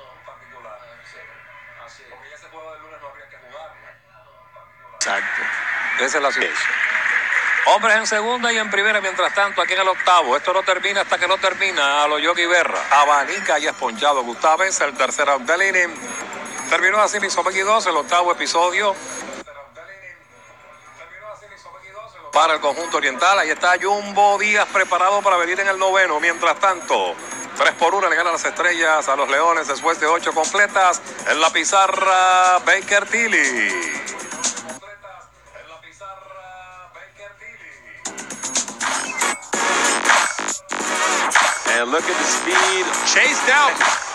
Exacto. Esa es la situación. Hombres en segunda y en primera, mientras tanto, aquí en el octavo. Esto no termina hasta que no termina. A lo Yogi Berra. Abanica y esponchado Gustávez, el tercer out del inning. Terminó así Misomequi 2, el octavo episodio. Para el conjunto oriental, ahí está Jumbo Díaz preparado para venir en el noveno. Mientras tanto, 3-1 le ganan las Estrellas a los Leones después de 8 completas. En la pizarra, Baker Tilly. And look at the speed. Chased out.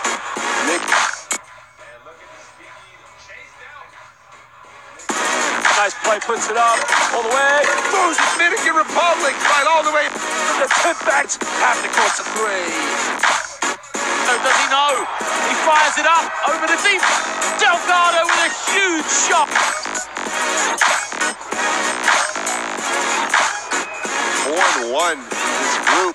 Nice play, puts it up all the way. Moves Dominican Republic right all the way. The tip backs have to course a three. No, does he know? He fires it up over the deep. Delgado with a huge shot. 4-1 this group.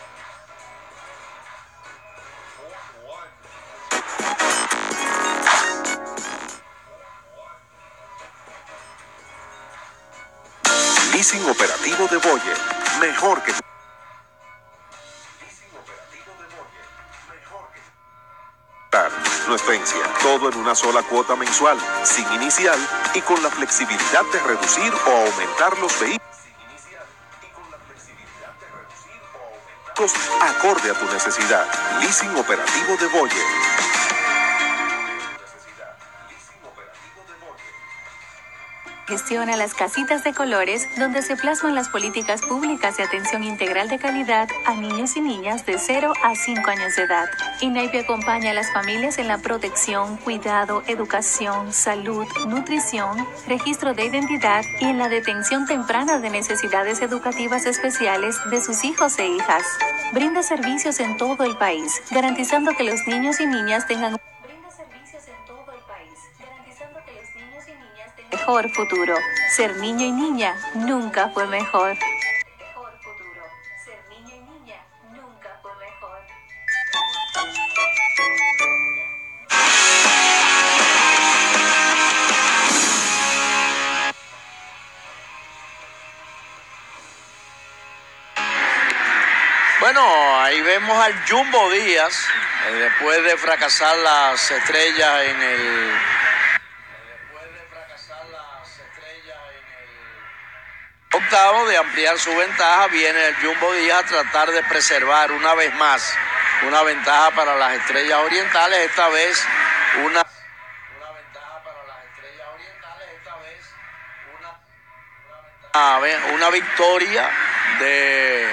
Leasing operativo de Boyer. Mejor que... Nuestra herencia, todo en una sola cuota mensual, sin inicial y con la flexibilidad de reducir o aumentar los vehículos acorde a tu necesidad. Leasing operativo de Boyer. Gestiona las casitas de colores donde se plasman las políticas públicas de atención integral de calidad a niños y niñas de 0 a 5 años de edad. INAIPI acompaña a las familias en la protección, cuidado, educación, salud, nutrición, registro de identidad y en la detención temprana de necesidades educativas especiales de sus hijos e hijas. Brinda servicios en todo el país, garantizando que los niños y niñas tengan mejor futuro. Ser niño y niña nunca fue mejor. Mejor futuro. Ser niño y niña nunca fue mejor. Bueno, ahí vemos al Jumbo Díaz, después de fracasar las Estrellas en el octavo, de ampliar su ventaja, viene el Jumbo Díaz a tratar de preservar una vez más una ventaja para las Estrellas Orientales, esta vez una victoria de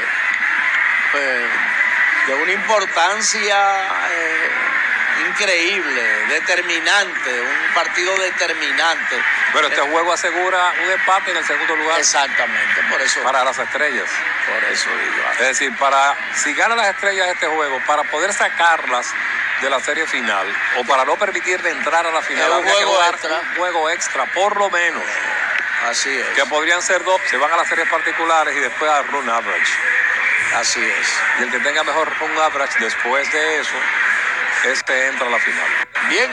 una importancia increíble, determinante, un partido determinante. Pero este juego asegura un empate en el segundo lugar. Exactamente, por eso. Para las Estrellas. Por eso digo. Es decir, si ganan las Estrellas este juego, para poder sacarlas de la serie final, o para no permitirle entrar a la final, habría que jugar un juego extra, por lo menos. Así es. Que podrían ser 2, se van a las series particulares y después a run average. Así es. Y el que tenga mejor run average después de eso, entra a la final. Bien.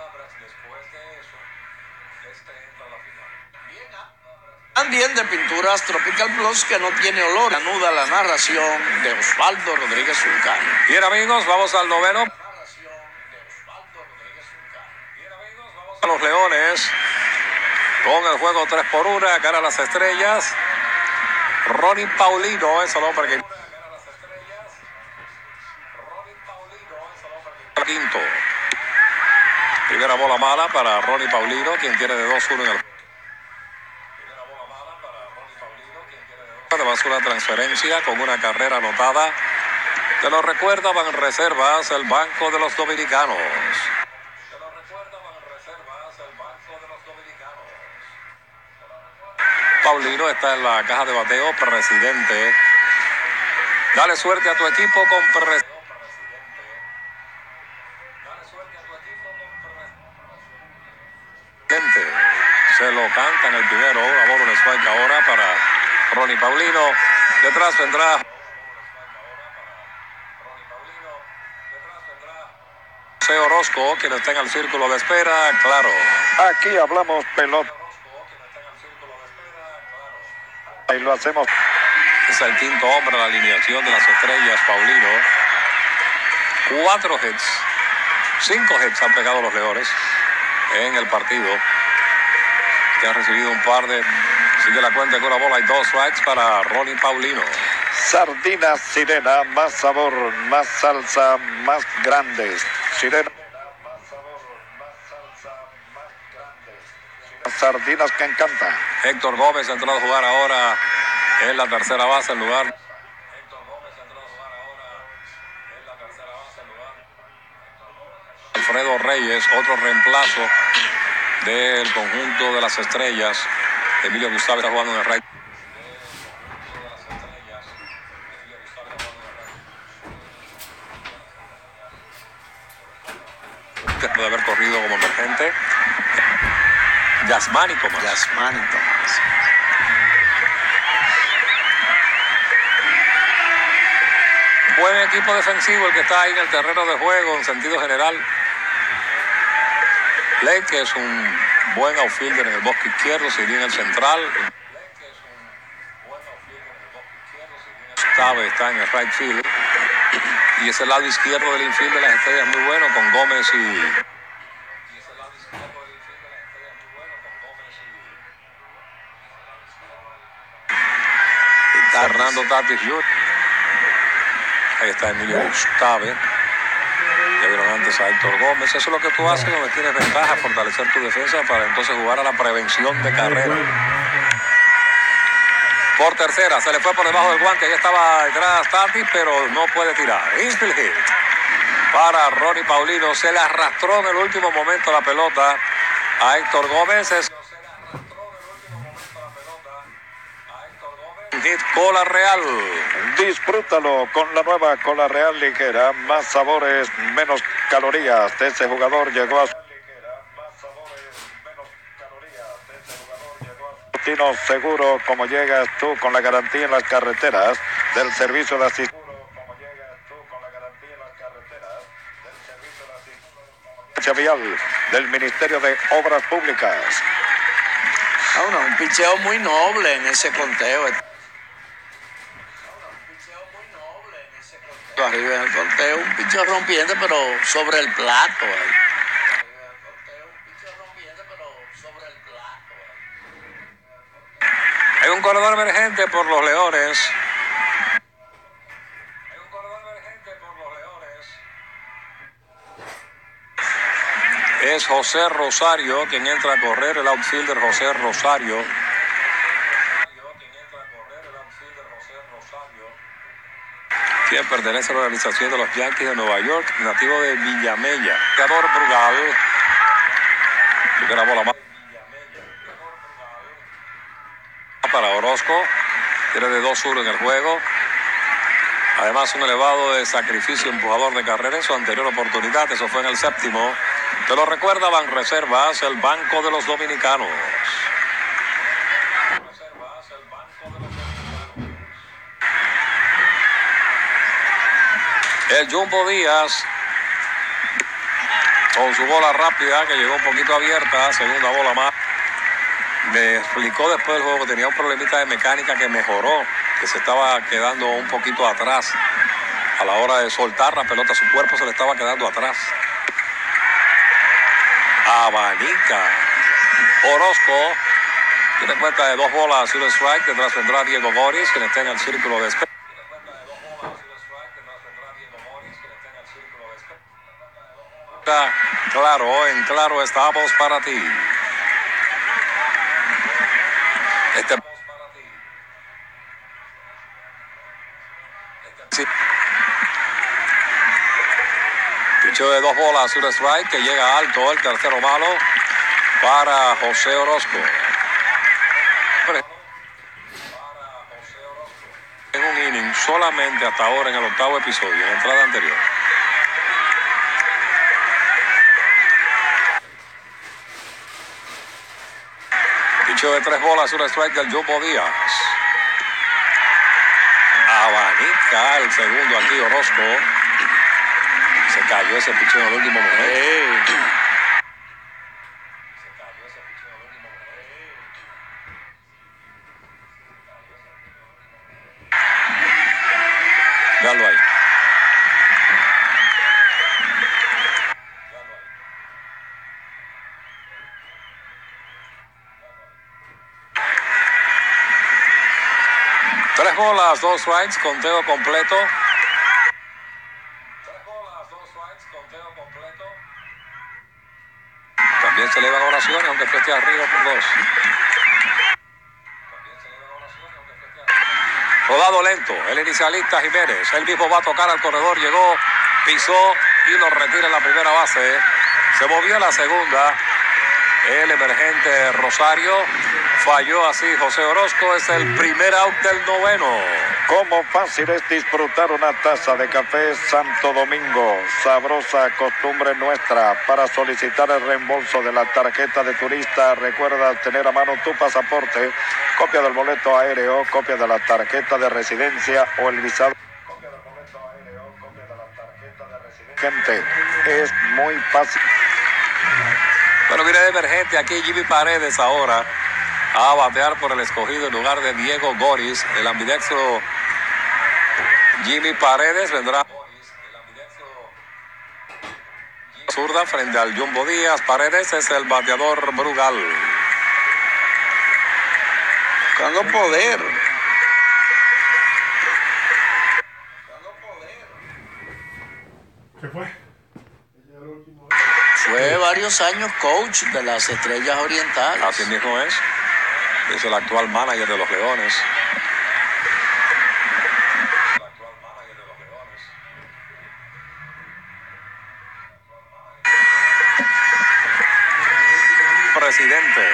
También de Pinturas Tropical Plus, que no tiene olor. Anuda la narración de Osvaldo Rodríguez Zulcano. Bien, amigos, vamos al noveno. A los Leones, con el juego 3-1, gana las Estrellas. Ronnie Paulino es el hombre que... Quinto. Primera bola mala para Ronnie Paulino, quien tiene de 2-1 en el... Además, una transferencia con una carrera anotada Te lo recuerda Banreservas, el Banco de los Dominicanos. Paulino está en la caja de bateo, presidente. Dale suerte a tu equipo con presidente. Se lo canta en el primero, una bola de strike ahora para Ronnie Paulino. Detrás vendrá José Orozco, quien está en el círculo de espera, claro. Aquí hablamos pelota. Y lo hacemos. Es el quinto hombre de la alineación de las Estrellas, Paulino. 4 hits. 5 hits han pegado los Leones en el partido. Que han recibido un par de... Sigue la cuenta con una bola y 2 strikes para Ronnie Paulino. Sardinas Sirena, más sabor, más salsa, más grandes. Sirena. Sardinas que encantan. Héctor Gómez entró a jugar ahora en la tercera base en lugar. Alfredo Reyes, otro reemplazo del conjunto de las Estrellas. Emilio Gustavo está jugando en el right. Después de haber corrido como emergente. Yasmani Tomás. Buen equipo defensivo el que está ahí en el terreno de juego en sentido general. Blake, que es un buen outfielder en el bosque izquierdo, se iría en el central. Gustave está en el right field. Y ese lado izquierdo del infield de las Estrellas muy bueno con Gómez y... Fernando Tatis Jr. Ahí está Emilio Gustave. Ya vieron antes a Héctor Gómez. Eso es lo que tú haces donde tienes ventaja, fortalecer tu defensa para entonces jugar a la prevención de carrera. Por tercera, se le fue por debajo del guante. Ahí estaba detrás Tatis, pero no puede tirar. Infield hit para Ronnie Paulino. Se le arrastró en el último momento la pelota a Héctor Gómez. Hit Cola Real. Disfrútalo con la nueva Cola Real ligera, más sabores, menos calorías. Ese jugador llegó a su destino seguro, como llegas tú con la garantía en las carreteras del servicio de asistencia vial del Ministerio de Obras Públicas. Un picheo muy noble en ese conteo. Arriba en el conteo, un picheo rompiente, pero sobre el plato. Hay un corredor emergente por los Leones. Es José Rosario quien entra a correr, el outfielder José Rosario. Quien pertenece a la organización de los Yankees de Nueva York, nativo de Villamella. Creador Brugal. Primera bola más para Orozco. Tiene de 2-1 en el juego. Además, un elevado de sacrificio empujador de carrera en su anterior oportunidad. Eso fue en el séptimo. Te lo recuerda Banreservas, el Banco de los Dominicanos. El Jumbo Díaz con su bola rápida que llegó un poquito abierta, segunda bola más. Me explicó después del juego que tenía un problemita de mecánica que mejoró, que se estaba quedando un poquito atrás a la hora de soltar la pelota, su cuerpo se le estaba quedando atrás. Abanica Orozco tiene cuenta de 2 bolas y un strike. Detrás vendrá Diego Goris, quien está en el círculo de espera. Claro, en claro estamos para ti. Picheo de 2 bolas, un strike que llega alto, el tercero malo para José Orozco. En un inning solamente hasta ahora en el 8º episodio, en la entrada anterior. Picheo de 3 bolas, un strike del Jumbo Díaz. Abanica el segundo aquí Orozco. Se cayó ese picheo en el último momento. Véanlo ahí. Tres bolas, 2 strikes, conteo completo. También se elevan oraciones, aunque esté arriba por 2. Rodado lento, el inicialista Jiménez. Él mismo va a tocar al corredor, llegó, pisó y lo retira en la primera base. Se movió en la segunda. El emergente Rosario. Falló así José Orozco. Es el primer out del 9º. Cómo fácil es disfrutar una taza de café Santo Domingo. Sabrosa costumbre nuestra. Para solicitar el reembolso de la tarjeta de turista, recuerda tener a mano tu pasaporte, copia del boleto aéreo, copia de la tarjeta de residencia o el visado. Gente, es muy fácil. Bueno, viene de emergente aquí Jimmy Paredes ahora a batear por el escogido en lugar de Diego Goris. El ambidextro Jimmy Paredes vendrá zurda frente al Jumbo Díaz. Paredes es el bateador Brugal. Buscando poder. ¿Qué fue? Fue varios años coach de las Estrellas Orientales. Así mismo es. Es el actual manager de los Leones. Presidente.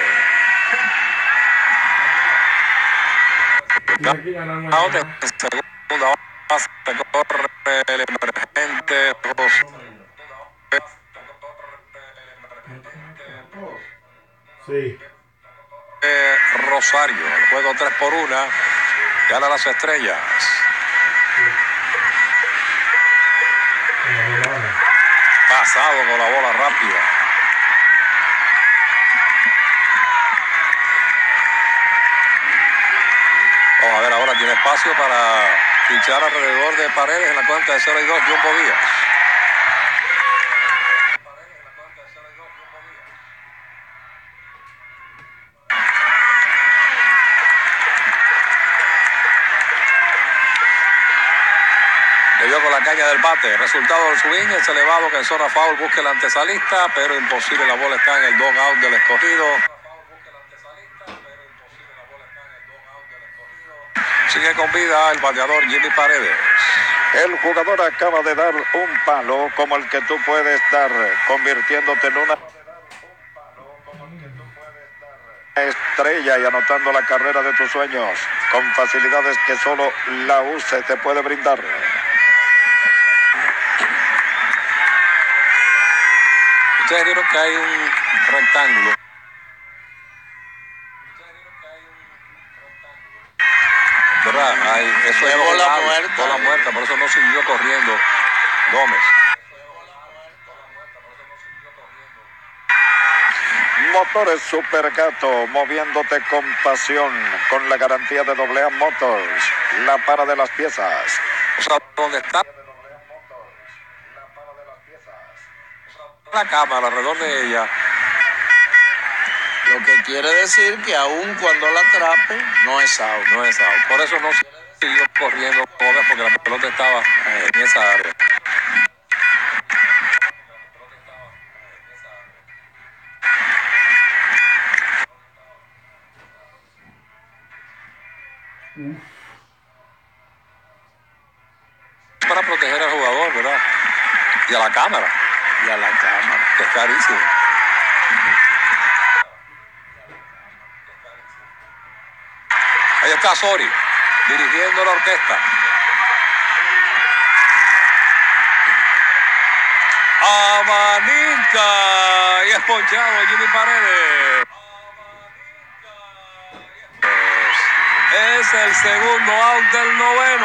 Out en segunda base, corre el emergente Sí. Rosario. El juego 3-1. Gana las Estrellas. Pasado con la bola rápida. Vamos a ver, ahora tiene espacio para fichar alrededor de Paredes en la cuenta de 0-2, Jumbo Díaz. Le dio con la caña del bate. Resultado del swing es elevado que en zona foul busque el antesalista, pero imposible, la bola está en el dugout del escogido. Sigue con vida el bateador Jimmy Paredes. El jugador acaba de dar un palo como el que tú puedes dar, convirtiéndote en una estrella y anotando la carrera de tus sueños con facilidades que solo la UCE te puede brindar. Ustedes vieron que hay un rectángulo. ¿Verdad? Eso es bola muerta. Bola muerta, por eso no siguió corriendo Gómez. Motores Supergato, moviéndote con pasión, con la garantía de AA Motors, la para de las piezas. O sea, ¿dónde está la cámara alrededor de ella? Lo que quiere decir que aun cuando la atrape, no es out. No es out. Por eso no siguió corriendo Gómez, porque la pelota estaba en esa área. Para proteger al jugador, ¿verdad? Y a la cámara. Y a la cámara. Que es carísimo. Ahí está Sori, dirigiendo la orquesta. Abanica y es ponchado Jimmy Paredes. Es el segundo out del noveno.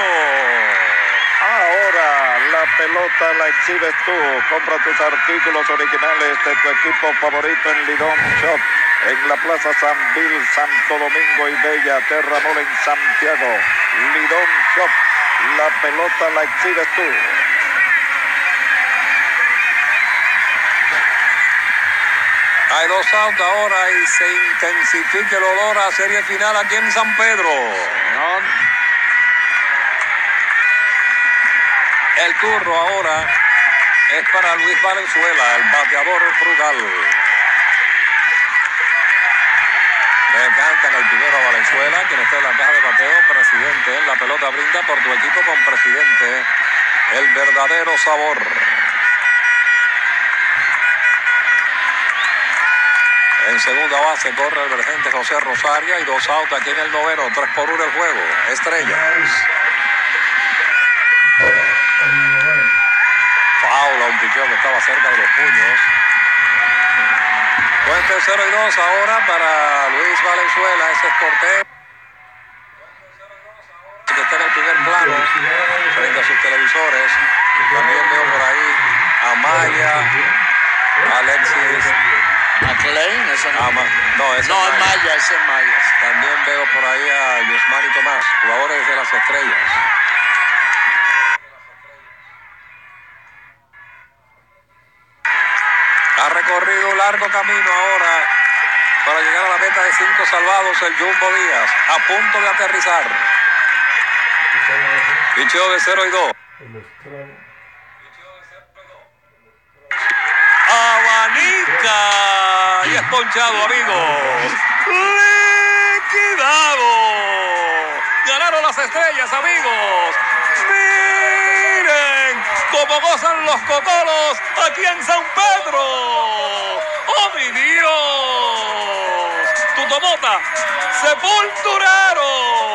Ahora la pelota la exhibes tú. Compra tus artículos originales de tu equipo favorito en Lidón Shop. En la Plaza San Bill, Santo Domingo y Bella Terra Mall en Santiago. Lidón Shop. La pelota la exhibes tú. Hay 2 outs ahora y se intensifica el olor a serie final aquí en San Pedro. El turno ahora es para Luis Valenzuela, el bateador frugal. Le cantan el primero a Valenzuela, quien está en la caja de bateo. Presidente, la pelota brinda por tu equipo con Presidente, el verdadero sabor. En segunda base corre el emergente José Rosario y 2 outs aquí en el noveno, 3-1 el juego. Estrellas. Foul a un picheo que estaba cerca de los puños. Cuenta 0-2 ahora para Luis Valenzuela. Ese es Cortés, que está en el primer plano frente a sus televisores. También veo por ahí a Maya, Alexis McLean, ese no. No, ese no, es Maya, ese es Maya. También veo por ahí a Yusmani Tomás, jugadores de las Estrellas. Ha recorrido un largo camino ahora para llegar a la meta de 5 salvados el Jumbo Díaz, a punto de aterrizar. Picheo de 0-2. Abanica y es ponchado, amigos. Liquidado. Ganaron las Estrellas, amigos. Miren cómo gozan los cocolos aquí en San Pedro. ¡Oh, mi Dios! Tutomota, Sepulturero.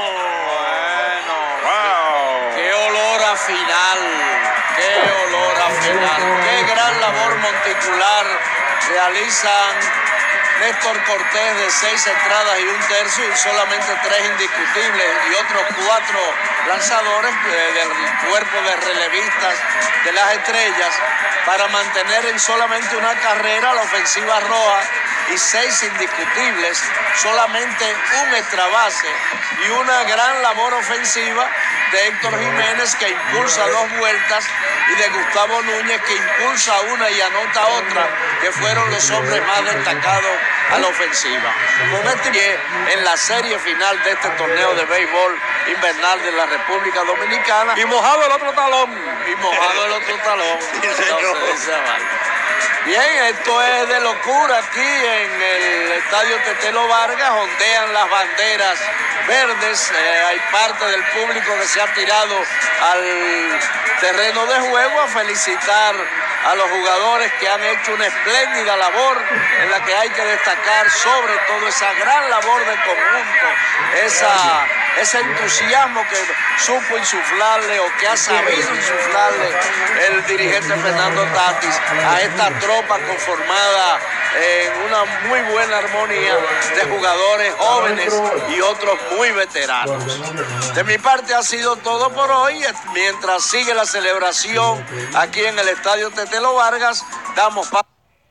Wow. ¡Qué olor a final! ¡Qué olor a final! ¡Qué gran labor monticular realizan Néstor Cortés de 6 entradas y 1/3 y solamente 3 indiscutibles y otros 4 lanzadores del cuerpo de relevistas de las Estrellas para mantener en solamente una carrera la ofensiva roja y 6 indiscutibles, solamente un extra base y una gran labor ofensiva de Héctor Jiménez, que impulsa 2 vueltas, y de Gustavo Núñez, que impulsa una y anota otra, que fueron los hombres más destacados a la ofensiva. Con este pie en la serie final de este torneo de béisbol invernal de la República Dominicana. Y mojado el otro talón. Y mojado el otro talón. No se dice mal. Bien, esto es de locura aquí en el estadio Tetelo Vargas, ondean las banderas verdes, hay parte del público que se ha tirado al terreno de juego a felicitar a los jugadores que han hecho una espléndida labor en la que hay que destacar sobre todo esa gran labor de conjunto, ese entusiasmo que supo insuflarle o que ha sabido insuflarle el dirigente Fernando Tatis a esta tropa conformada en una muy buena armonía de jugadores jóvenes y otros muy veteranos. De mi parte ha sido todo por hoy. Mientras sigue la celebración aquí en el estadio Tetelo Vargas, damos paso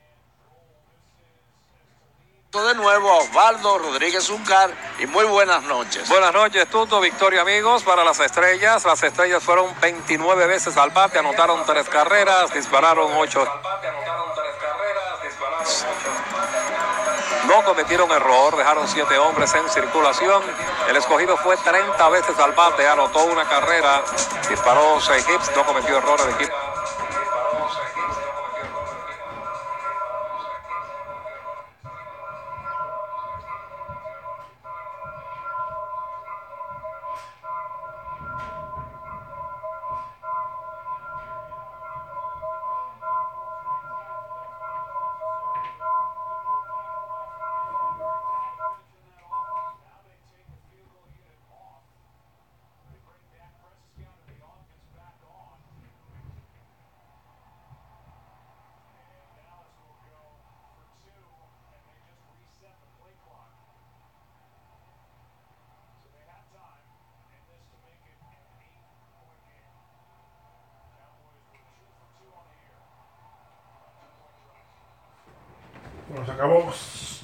de nuevo a Osvaldo Rodríguez Uncar y muy buenas noches. Buenas noches, Tuto. Victoria, amigos, para las Estrellas. Las Estrellas fueron 29 veces al bate, anotaron 3 carreras, dispararon 8. No cometieron error, dejaron 7 hombres en circulación. El escogido fue 30 veces al bate, anotó 1 carrera, disparó 6 hits, no cometió errores de equipo. Bueno, se acabó.